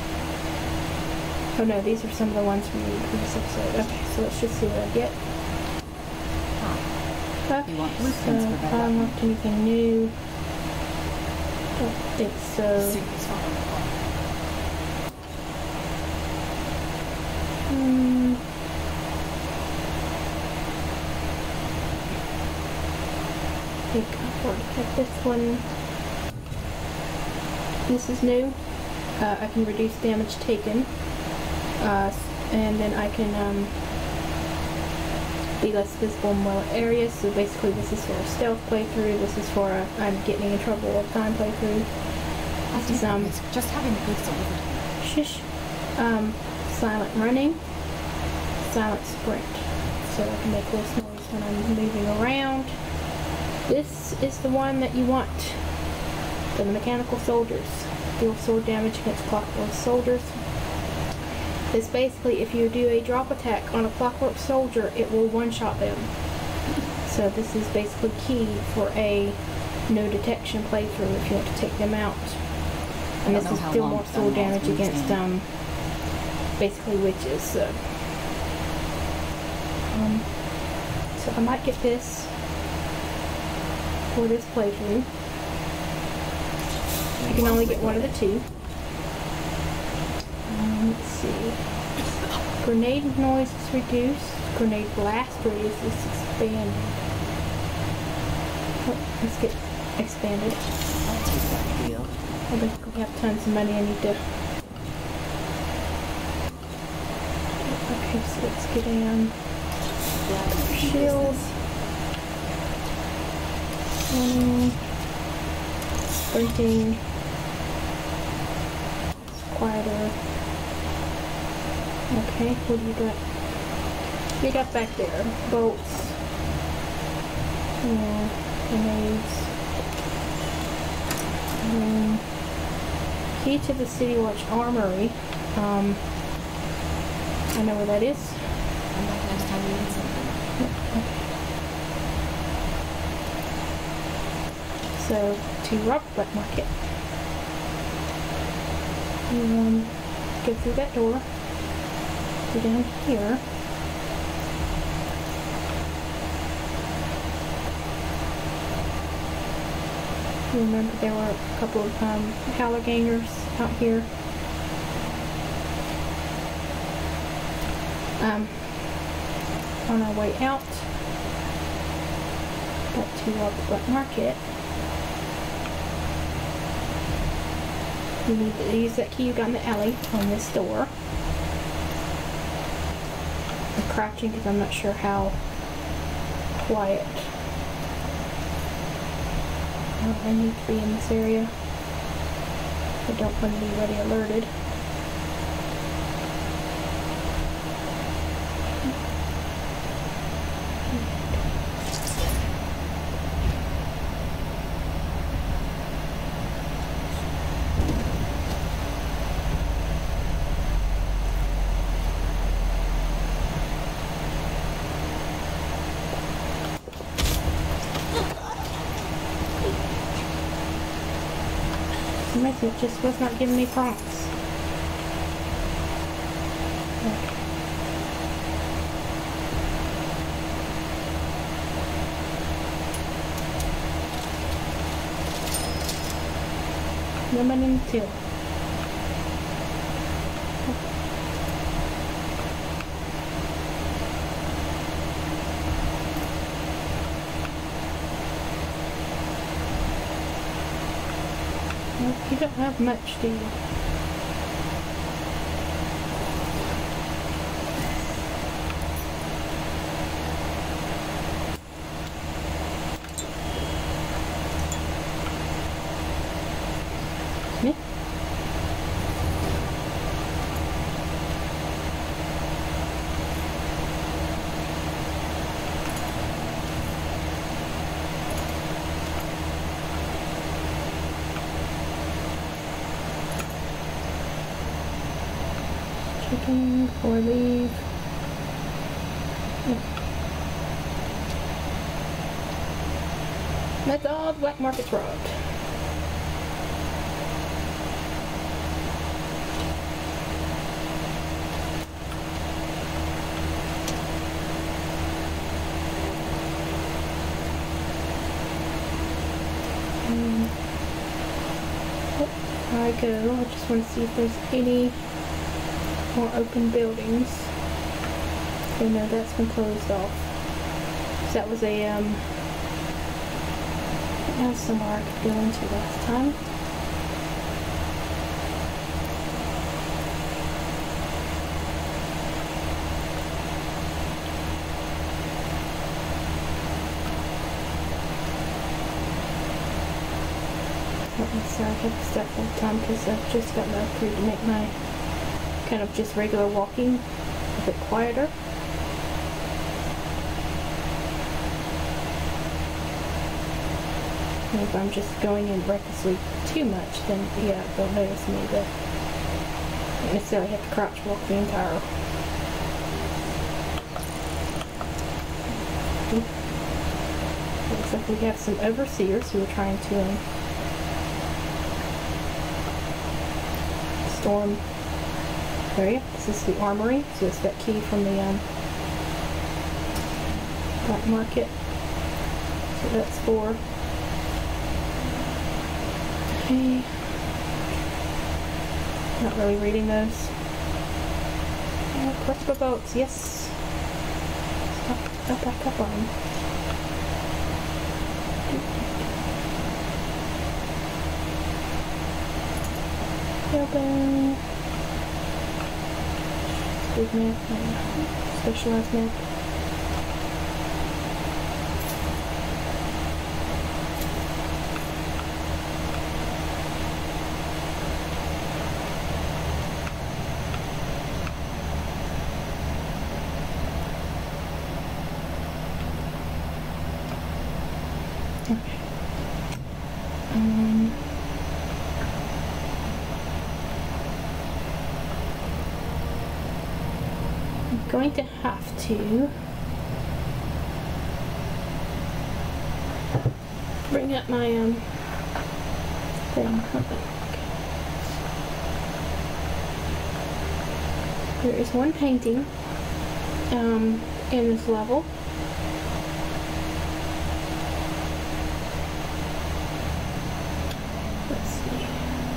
Speaker 1: Oh no, these are some of the ones we need for this episode. Okay, so let's just see what I get. Okay,
Speaker 6: You want blueprints
Speaker 1: so
Speaker 6: for
Speaker 1: if I
Speaker 6: better.
Speaker 1: unlocked anything new. Don't think so.
Speaker 6: Secret's falling apart.
Speaker 1: Hmm. I think I've already got this one. This is new. Uh, I can reduce damage taken. Uh, and then I can um, be less visible in more areas. So basically this is for a stealth playthrough. This is for a I'm getting in trouble all the time playthrough. This is um,
Speaker 6: Just having the goods delivered.
Speaker 1: shush. Um, silent running. Silent sprint. So I can make less noise when I'm moving around. This is the one that you want. For the mechanical soldiers. Deal sword damage against clockwork soldiers. This basically, if you do a drop attack on a clockwork soldier, it will one-shot them. So this is basically key for a no detection playthrough if you want to take them out. And this
Speaker 6: know
Speaker 1: is
Speaker 6: how
Speaker 1: still
Speaker 6: long
Speaker 1: more sword
Speaker 6: Dunwall's
Speaker 1: damage
Speaker 6: moves
Speaker 1: against
Speaker 6: stand.
Speaker 1: um basically witches. So. Um, so I might get this for this playthrough. You can only get one of the two. Um, let's see. Grenade noise is reduced. Grenade blast radius is expanded. Oh, let's get expanded.
Speaker 6: I'll take that deal.
Speaker 1: I think we have tons of money I need to. Okay, so let's get a um, shield. Um, sprinting. Quieter. Okay, what do you got? What do you got back there? Bolts. Yeah, grenades. Um, key to the City Watch Armory. Um, I know where that is.
Speaker 6: Come back next time you need something.
Speaker 1: So, to rob the black market. Um, go through that door. Go down here. You remember there were a couple of um, Hallergangers out here. Um, on our way out, got to rob the black market. You need to use that key you got in the alley on this door. I'm crouching because I'm not sure how quiet I need to be in this area. I don't want anybody alerted. It just was not giving me prompts. Okay. Lemon and till. You don't have much, do you? Me? Checking before I leave. That's all the black market's robbed. Um, oh, there I go. I just want to see if there's any more open buildings. Okay, no, that's been closed off. So that was a, um, that was somewhere I could go into last time. Not necessarily have to step all the time because I've just gotten an upgrade to make my kind of just regular walking a bit quieter. And if I'm just going in recklessly too much, then yeah, they'll notice me, but I don't necessarily have to crouch walk the entire. Looks like we have some overseers who are trying to um, storm. There you go. This is the armory, so it's that key from the um, black market. So that's for. Okay. Not really reading those. Uh, crossbow bolts, yes. Stop, stop back up on them. Open. Big map, and specialized map. Okay. Um. I'm going to have to bring up my um thing. Okay. There is one painting um in this level. Let's see.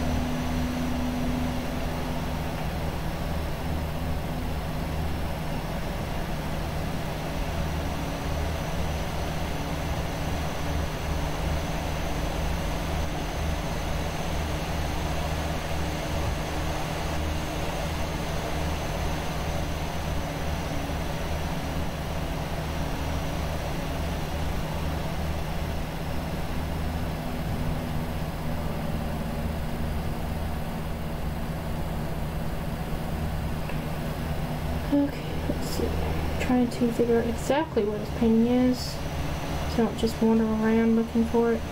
Speaker 1: Okay, let's see. I'm trying to figure out exactly where this painting is, so I don't just wander around looking for it.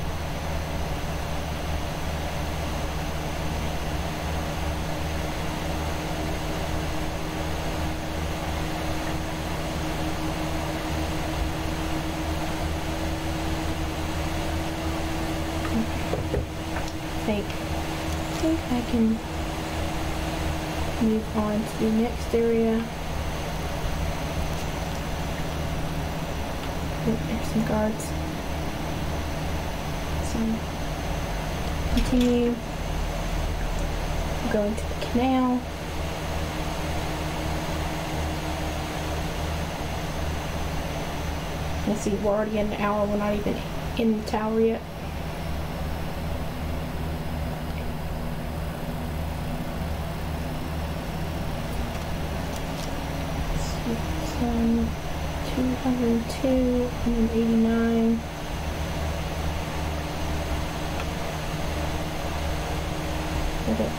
Speaker 1: I think, I think I can move on to the next area. Oh, there's some guards. So, continue. Go into the canal. Let's see, we're already in an hour. We're not even in the tower yet. Um, two hundred two, one hundred eighty-nine. Okay.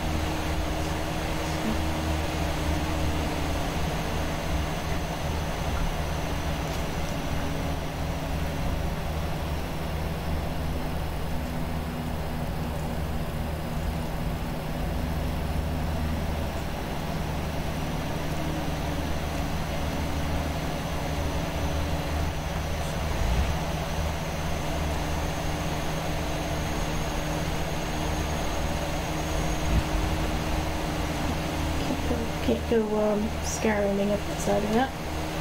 Speaker 1: Can't go um, skyrunning up the side of that.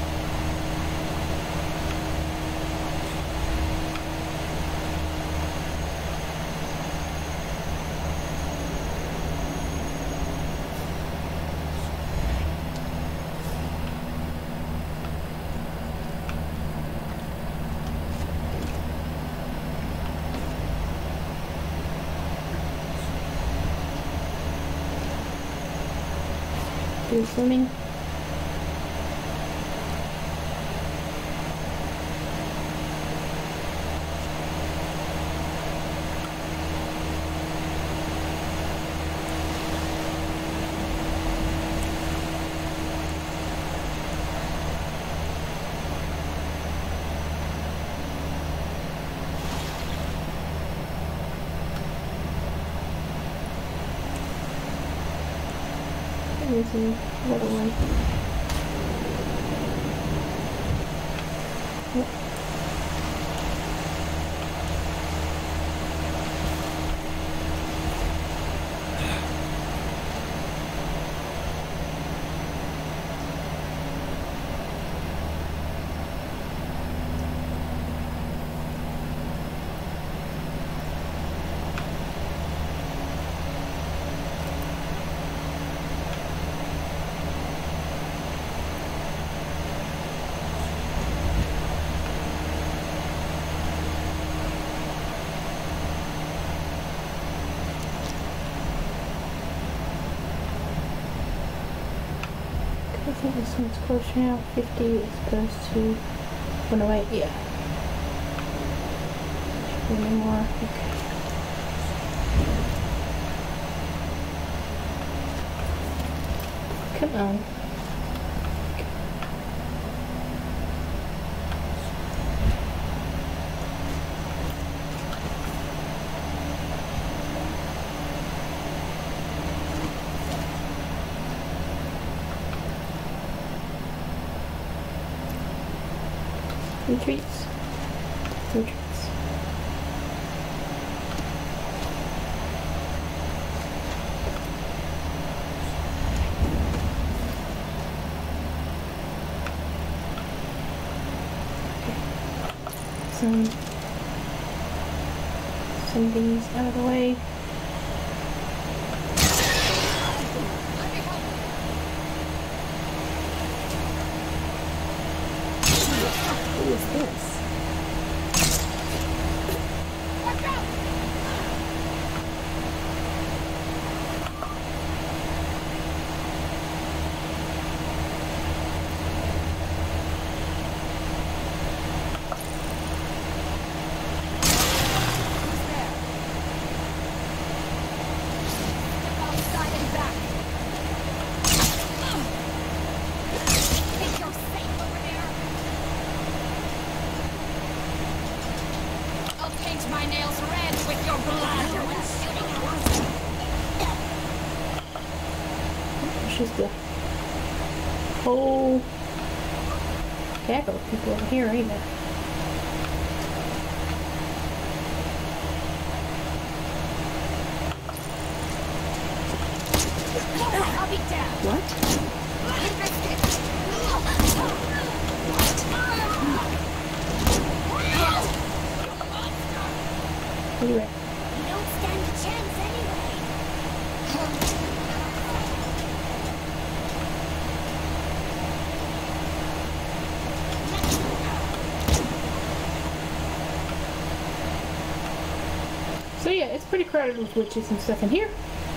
Speaker 1: Do swimming. Easy, little one. Yep. I think this one's closer now, fifty as opposed to one oh eight, yeah. Should be any more, okay. Come on. Retreats. Retreats. Okay. Some some of these out of the way.
Speaker 6: Who is this?
Speaker 7: My nails red with your blood.
Speaker 1: She's the whole gaggle of people in here, ain't there?
Speaker 7: I'll be down.
Speaker 6: What?
Speaker 1: Anyway.
Speaker 7: You don't stand a chance anyway.
Speaker 1: So yeah, it's pretty crowded with witches and stuff in here.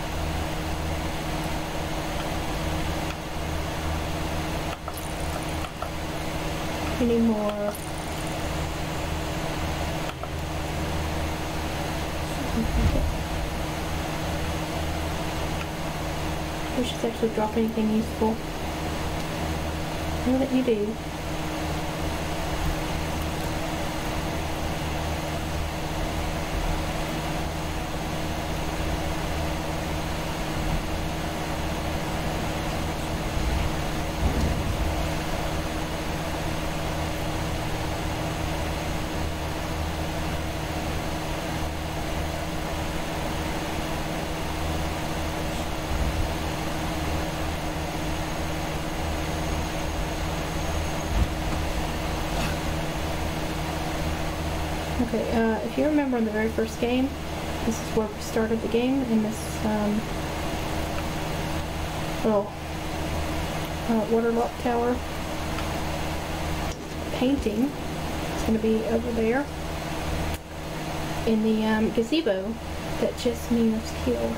Speaker 1: Any more? We should actually drop anything useful. Know that you do. Okay, uh, if you remember in the very first game, this is where we started the game, in this, um, little, uh, waterlock tower painting. It's gonna be over there in the, um, gazebo that Jasmine was killed.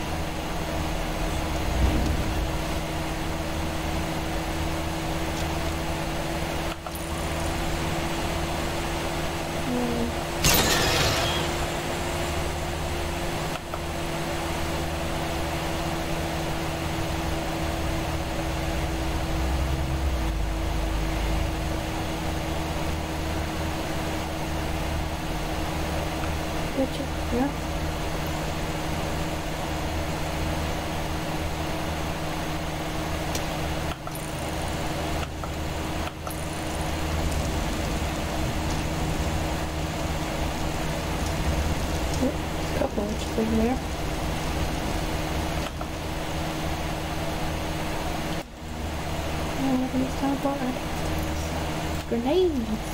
Speaker 1: Gotcha. Yeah. Yep, a couple inches over there. Oh, look at this time blood. Grenades.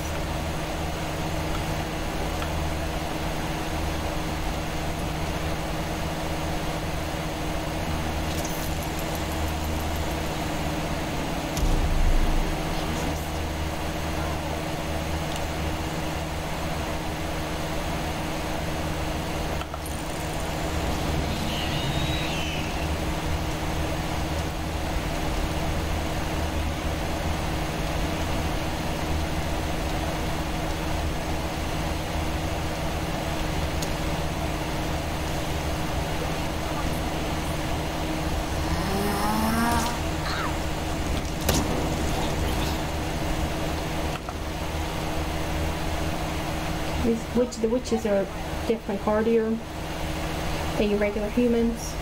Speaker 1: These witch, the witches are definitely hardier than your regular humans.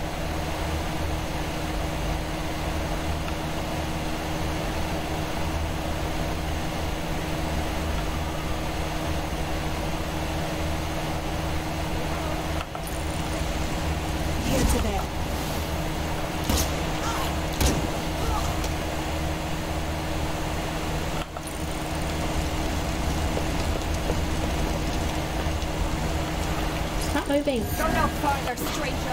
Speaker 6: Here to there.
Speaker 1: Stop moving.
Speaker 7: Go no farther, stranger.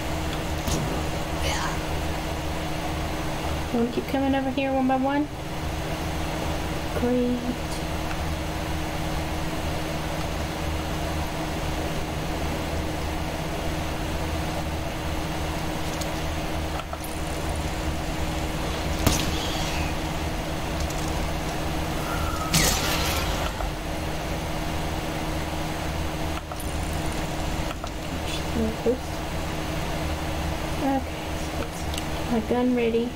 Speaker 1: You want to keep coming over here one by one? Great. Okay, so let's get my gun ready.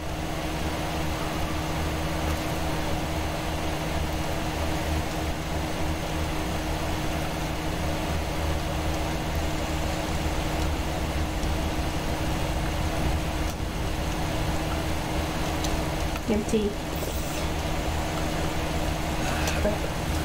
Speaker 1: Empty. Crap.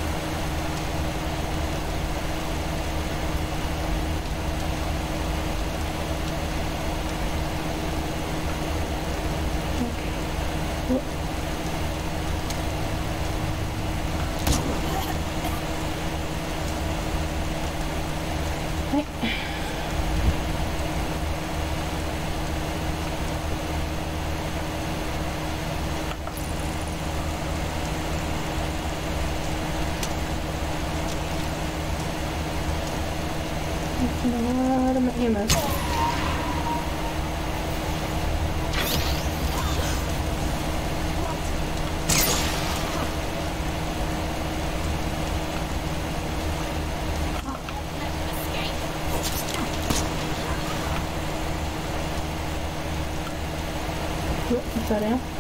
Speaker 1: A lot of my ammo. Whoop, I fell down.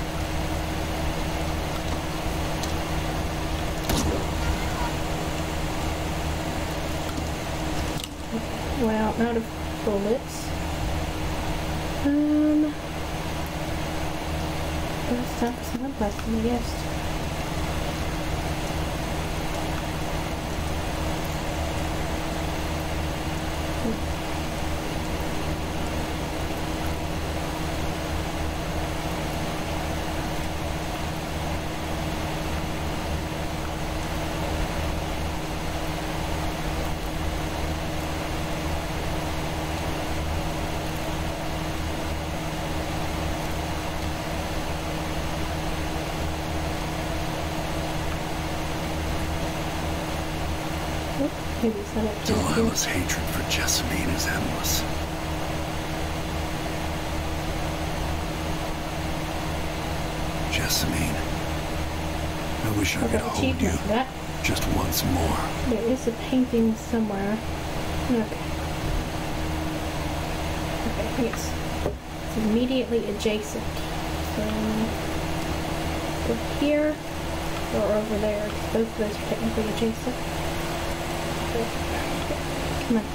Speaker 1: Well, out of bullets. Um, it's time for some Empress, I guess. Maybe it's not up to here.
Speaker 3: Delilah's hatred for Jessamine is endless. Jessamine, I wish I
Speaker 1: I
Speaker 3: could
Speaker 1: got
Speaker 3: hold you
Speaker 1: achievement for that.
Speaker 3: just once more.
Speaker 1: There is a painting somewhere. Okay. Okay, I think it's, it's immediately adjacent. So, go here or over there. Both of those are technically adjacent. Come on.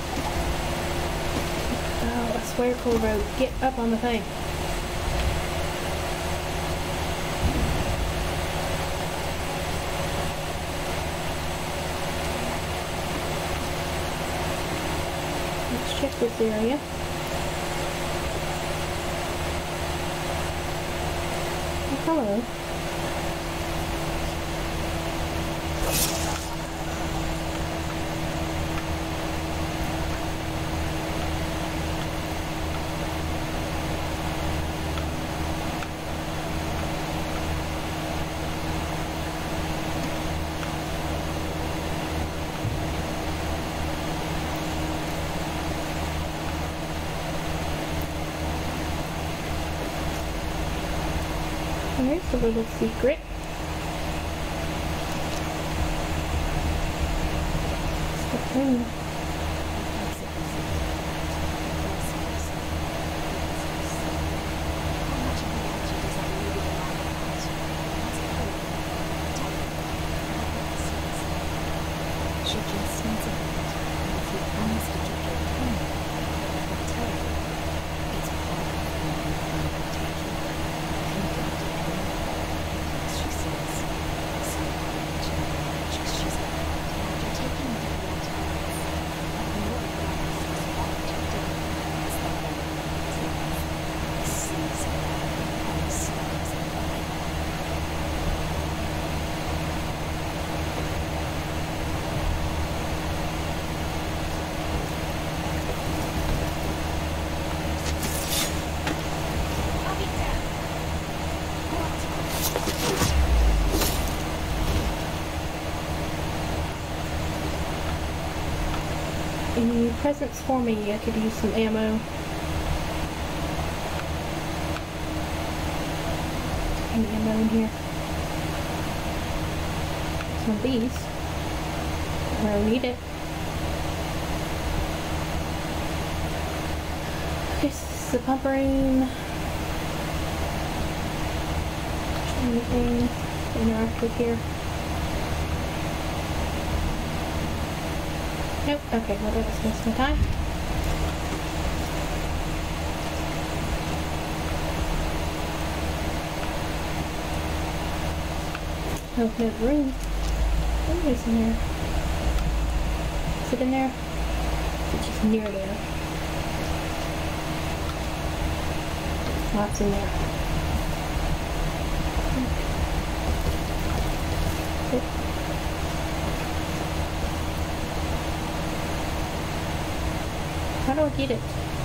Speaker 1: Oh, I swear, Corvo, get up on the thing. Let's check this area. Oh, hello. There's a little secret. Stop moving. Any presents for me? I could use some ammo. Any ammo in here? Some of these. I don't need it. This is the pump rain. Anything to interact with here? Nope. Okay, well that's wasting my time. Oh, no room. What is in there? Is it in there? It's just near there. Lots in there. Okay. How do I get it?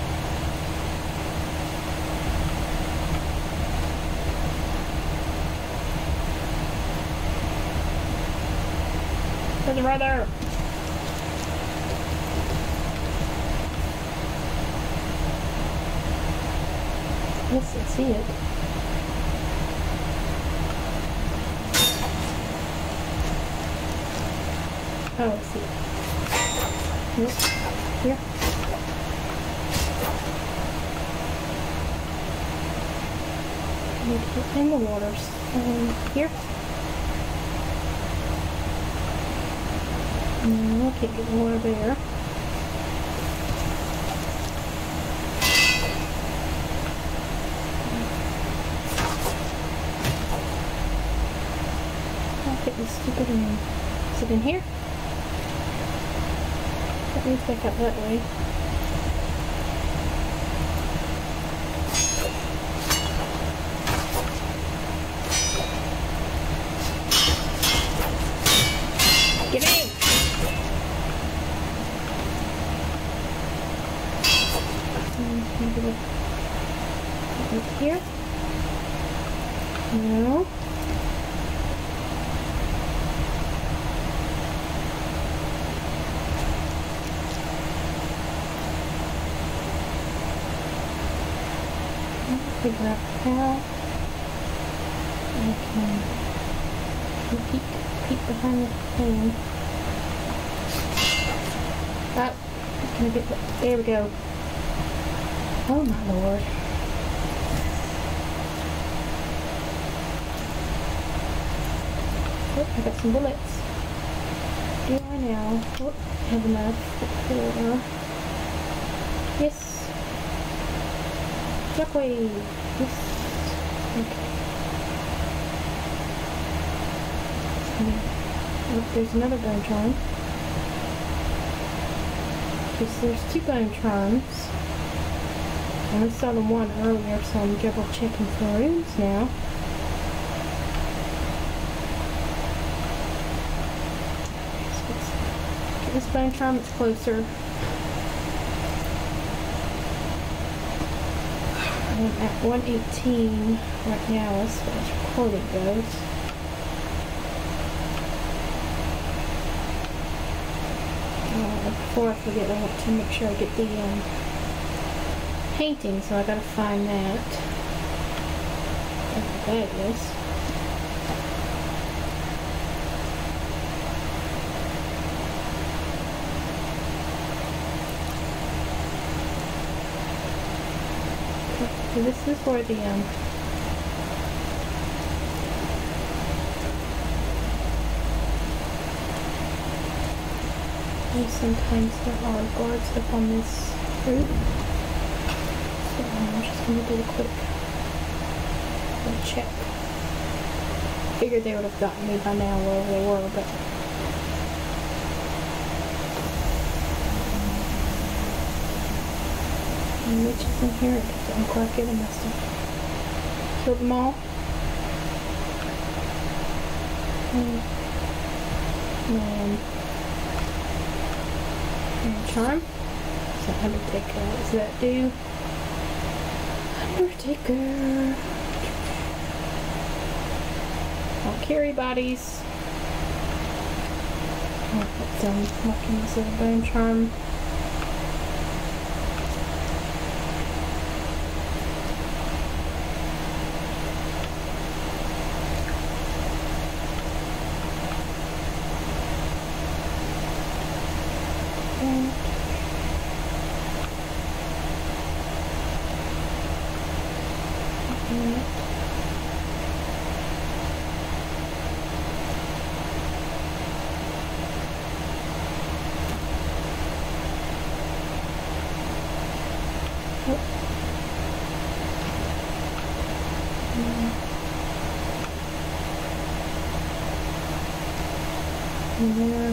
Speaker 1: It's right there. Yes, I see it. Oh, I see it. Nope. Here. Need to get in the waters. Um, here. No, I can't get water there. I'll get this stupid in. Is it in here? That means back up that way. Get in! Maybe up here? No. figure out how I can peek, peek behind the thing. Oh, can I get that? There we go. Oh my lord. Oh, I got some bullets. Do I now? Oh, have enough for... Yes. Shockwave. Yes. Okay. Oh, there's another bone charm. Because there's two bone charms. I only saw the one earlier, so I'm double checking for runes now. Get this bone charm, it's closer. I'm at one eighteen right now as far as recording goes. Uh, before I forget, I want to make sure I get the um, painting, so I gotta find that. Whatever that is. So this is where the um and sometimes there are guards up on this roof. So I'm just gonna do a quick little check. Figured they would have gotten me by now where they were, but and witches in here, it doesn't look like it. I must have killed them all. And, and, and charm. So Undertaker, what does that do? Undertaker. I'll carry bodies. I'll put some markings of the bone charm. Yeah.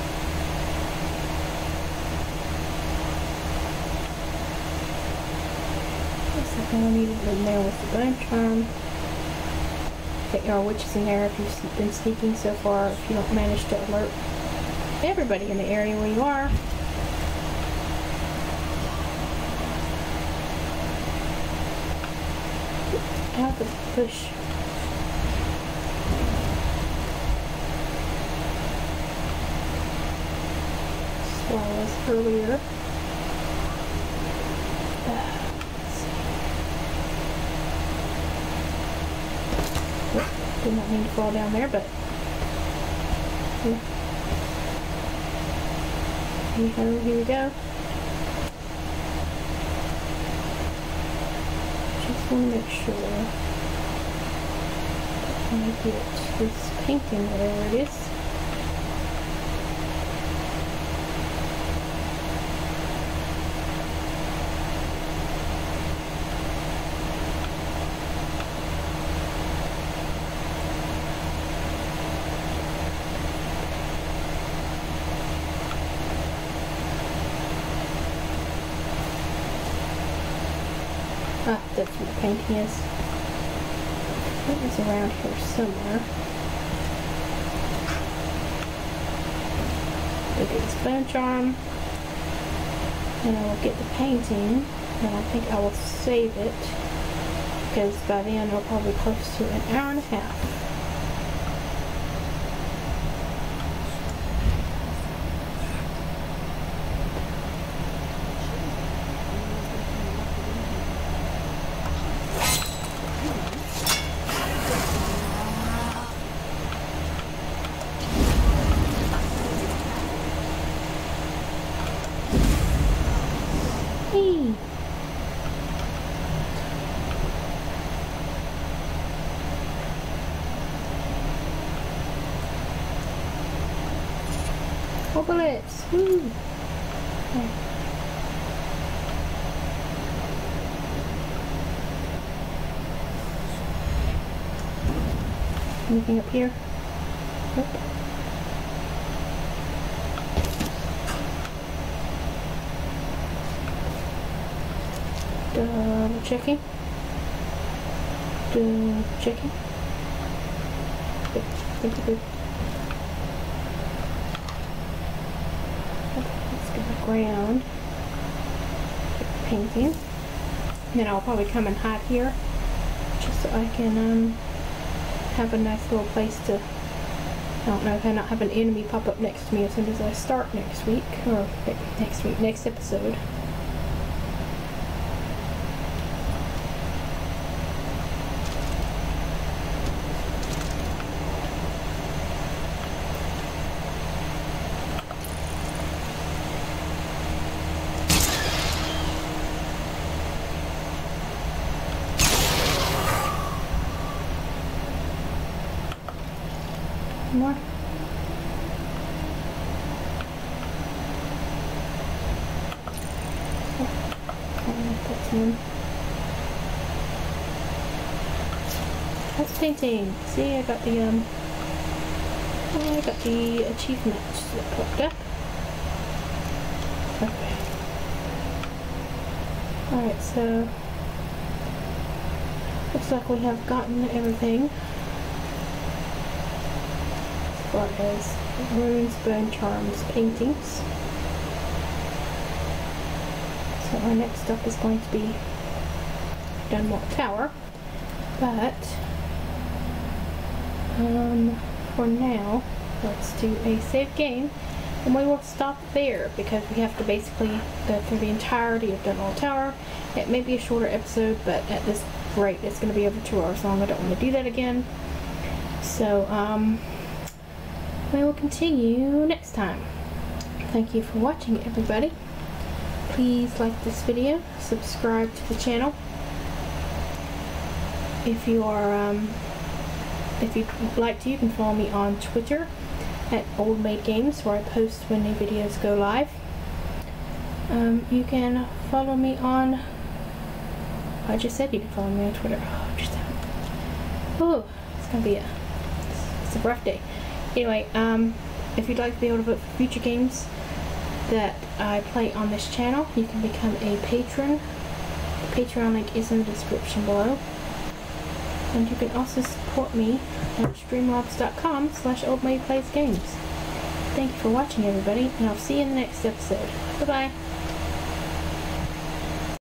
Speaker 1: Looks like all I needed in there was the bone charm. I think there are witches in there if you've been sneaking so far, if you don't manage to alert everybody in the area where you are. Out the push. Well, as earlier. Uh, let's see. Oh, did not mean to fall down there, but yeah. Anyhow, here we go. Just want to make sure that when I get this painting, whatever it is. Ah, that's where the painting is. It is around here somewhere. Look at this bone charm. And I will get the painting. And I think I will save it. Because by then it'll probably be close to an hour and a half. Hey. Four bullets. Woo. Okay. Anything up here? Nope. Double checking. Double checking. Good. Good, good, good. Okay, let's go around. Painting. Then I'll probably come and hide here just so I can um have a nice little place to, I don't know, if I not have an enemy pop up next to me as soon as I start next week, or next week, next episode. More. That's one. That's painting. See, I got the um. Oh, I got the achievement that popped up. Okay. All right, so looks like we have gotten everything. As far as runes, bone charms, paintings. So our next stop is going to be Dunwall Tower, but um, for now, let's do a save game, and we will stop there because we have to basically go through the entirety of Dunwall Tower. It may be a shorter episode, but at this rate, it's going to be over two hours long. I don't want to do that again. So, um, we will continue next time. Thank you for watching, everybody. Please like this video, subscribe to the channel. If you are, um, if you'd like to, you can follow me on Twitter at Old Maid Games, where I post when new videos go live. Um, you can follow me on, I just said you can follow me on Twitter. Oh, just oh, it's gonna be a, it's a rough day. Anyway, um, if you'd like to be able to vote for future games that I play on this channel, you can become a patron. The Patreon link is in the description below. And you can also support me at streamlabs dot com slash oldmaidplaysgames. Thank you for watching, everybody, and I'll see you in the next episode. Bye-bye.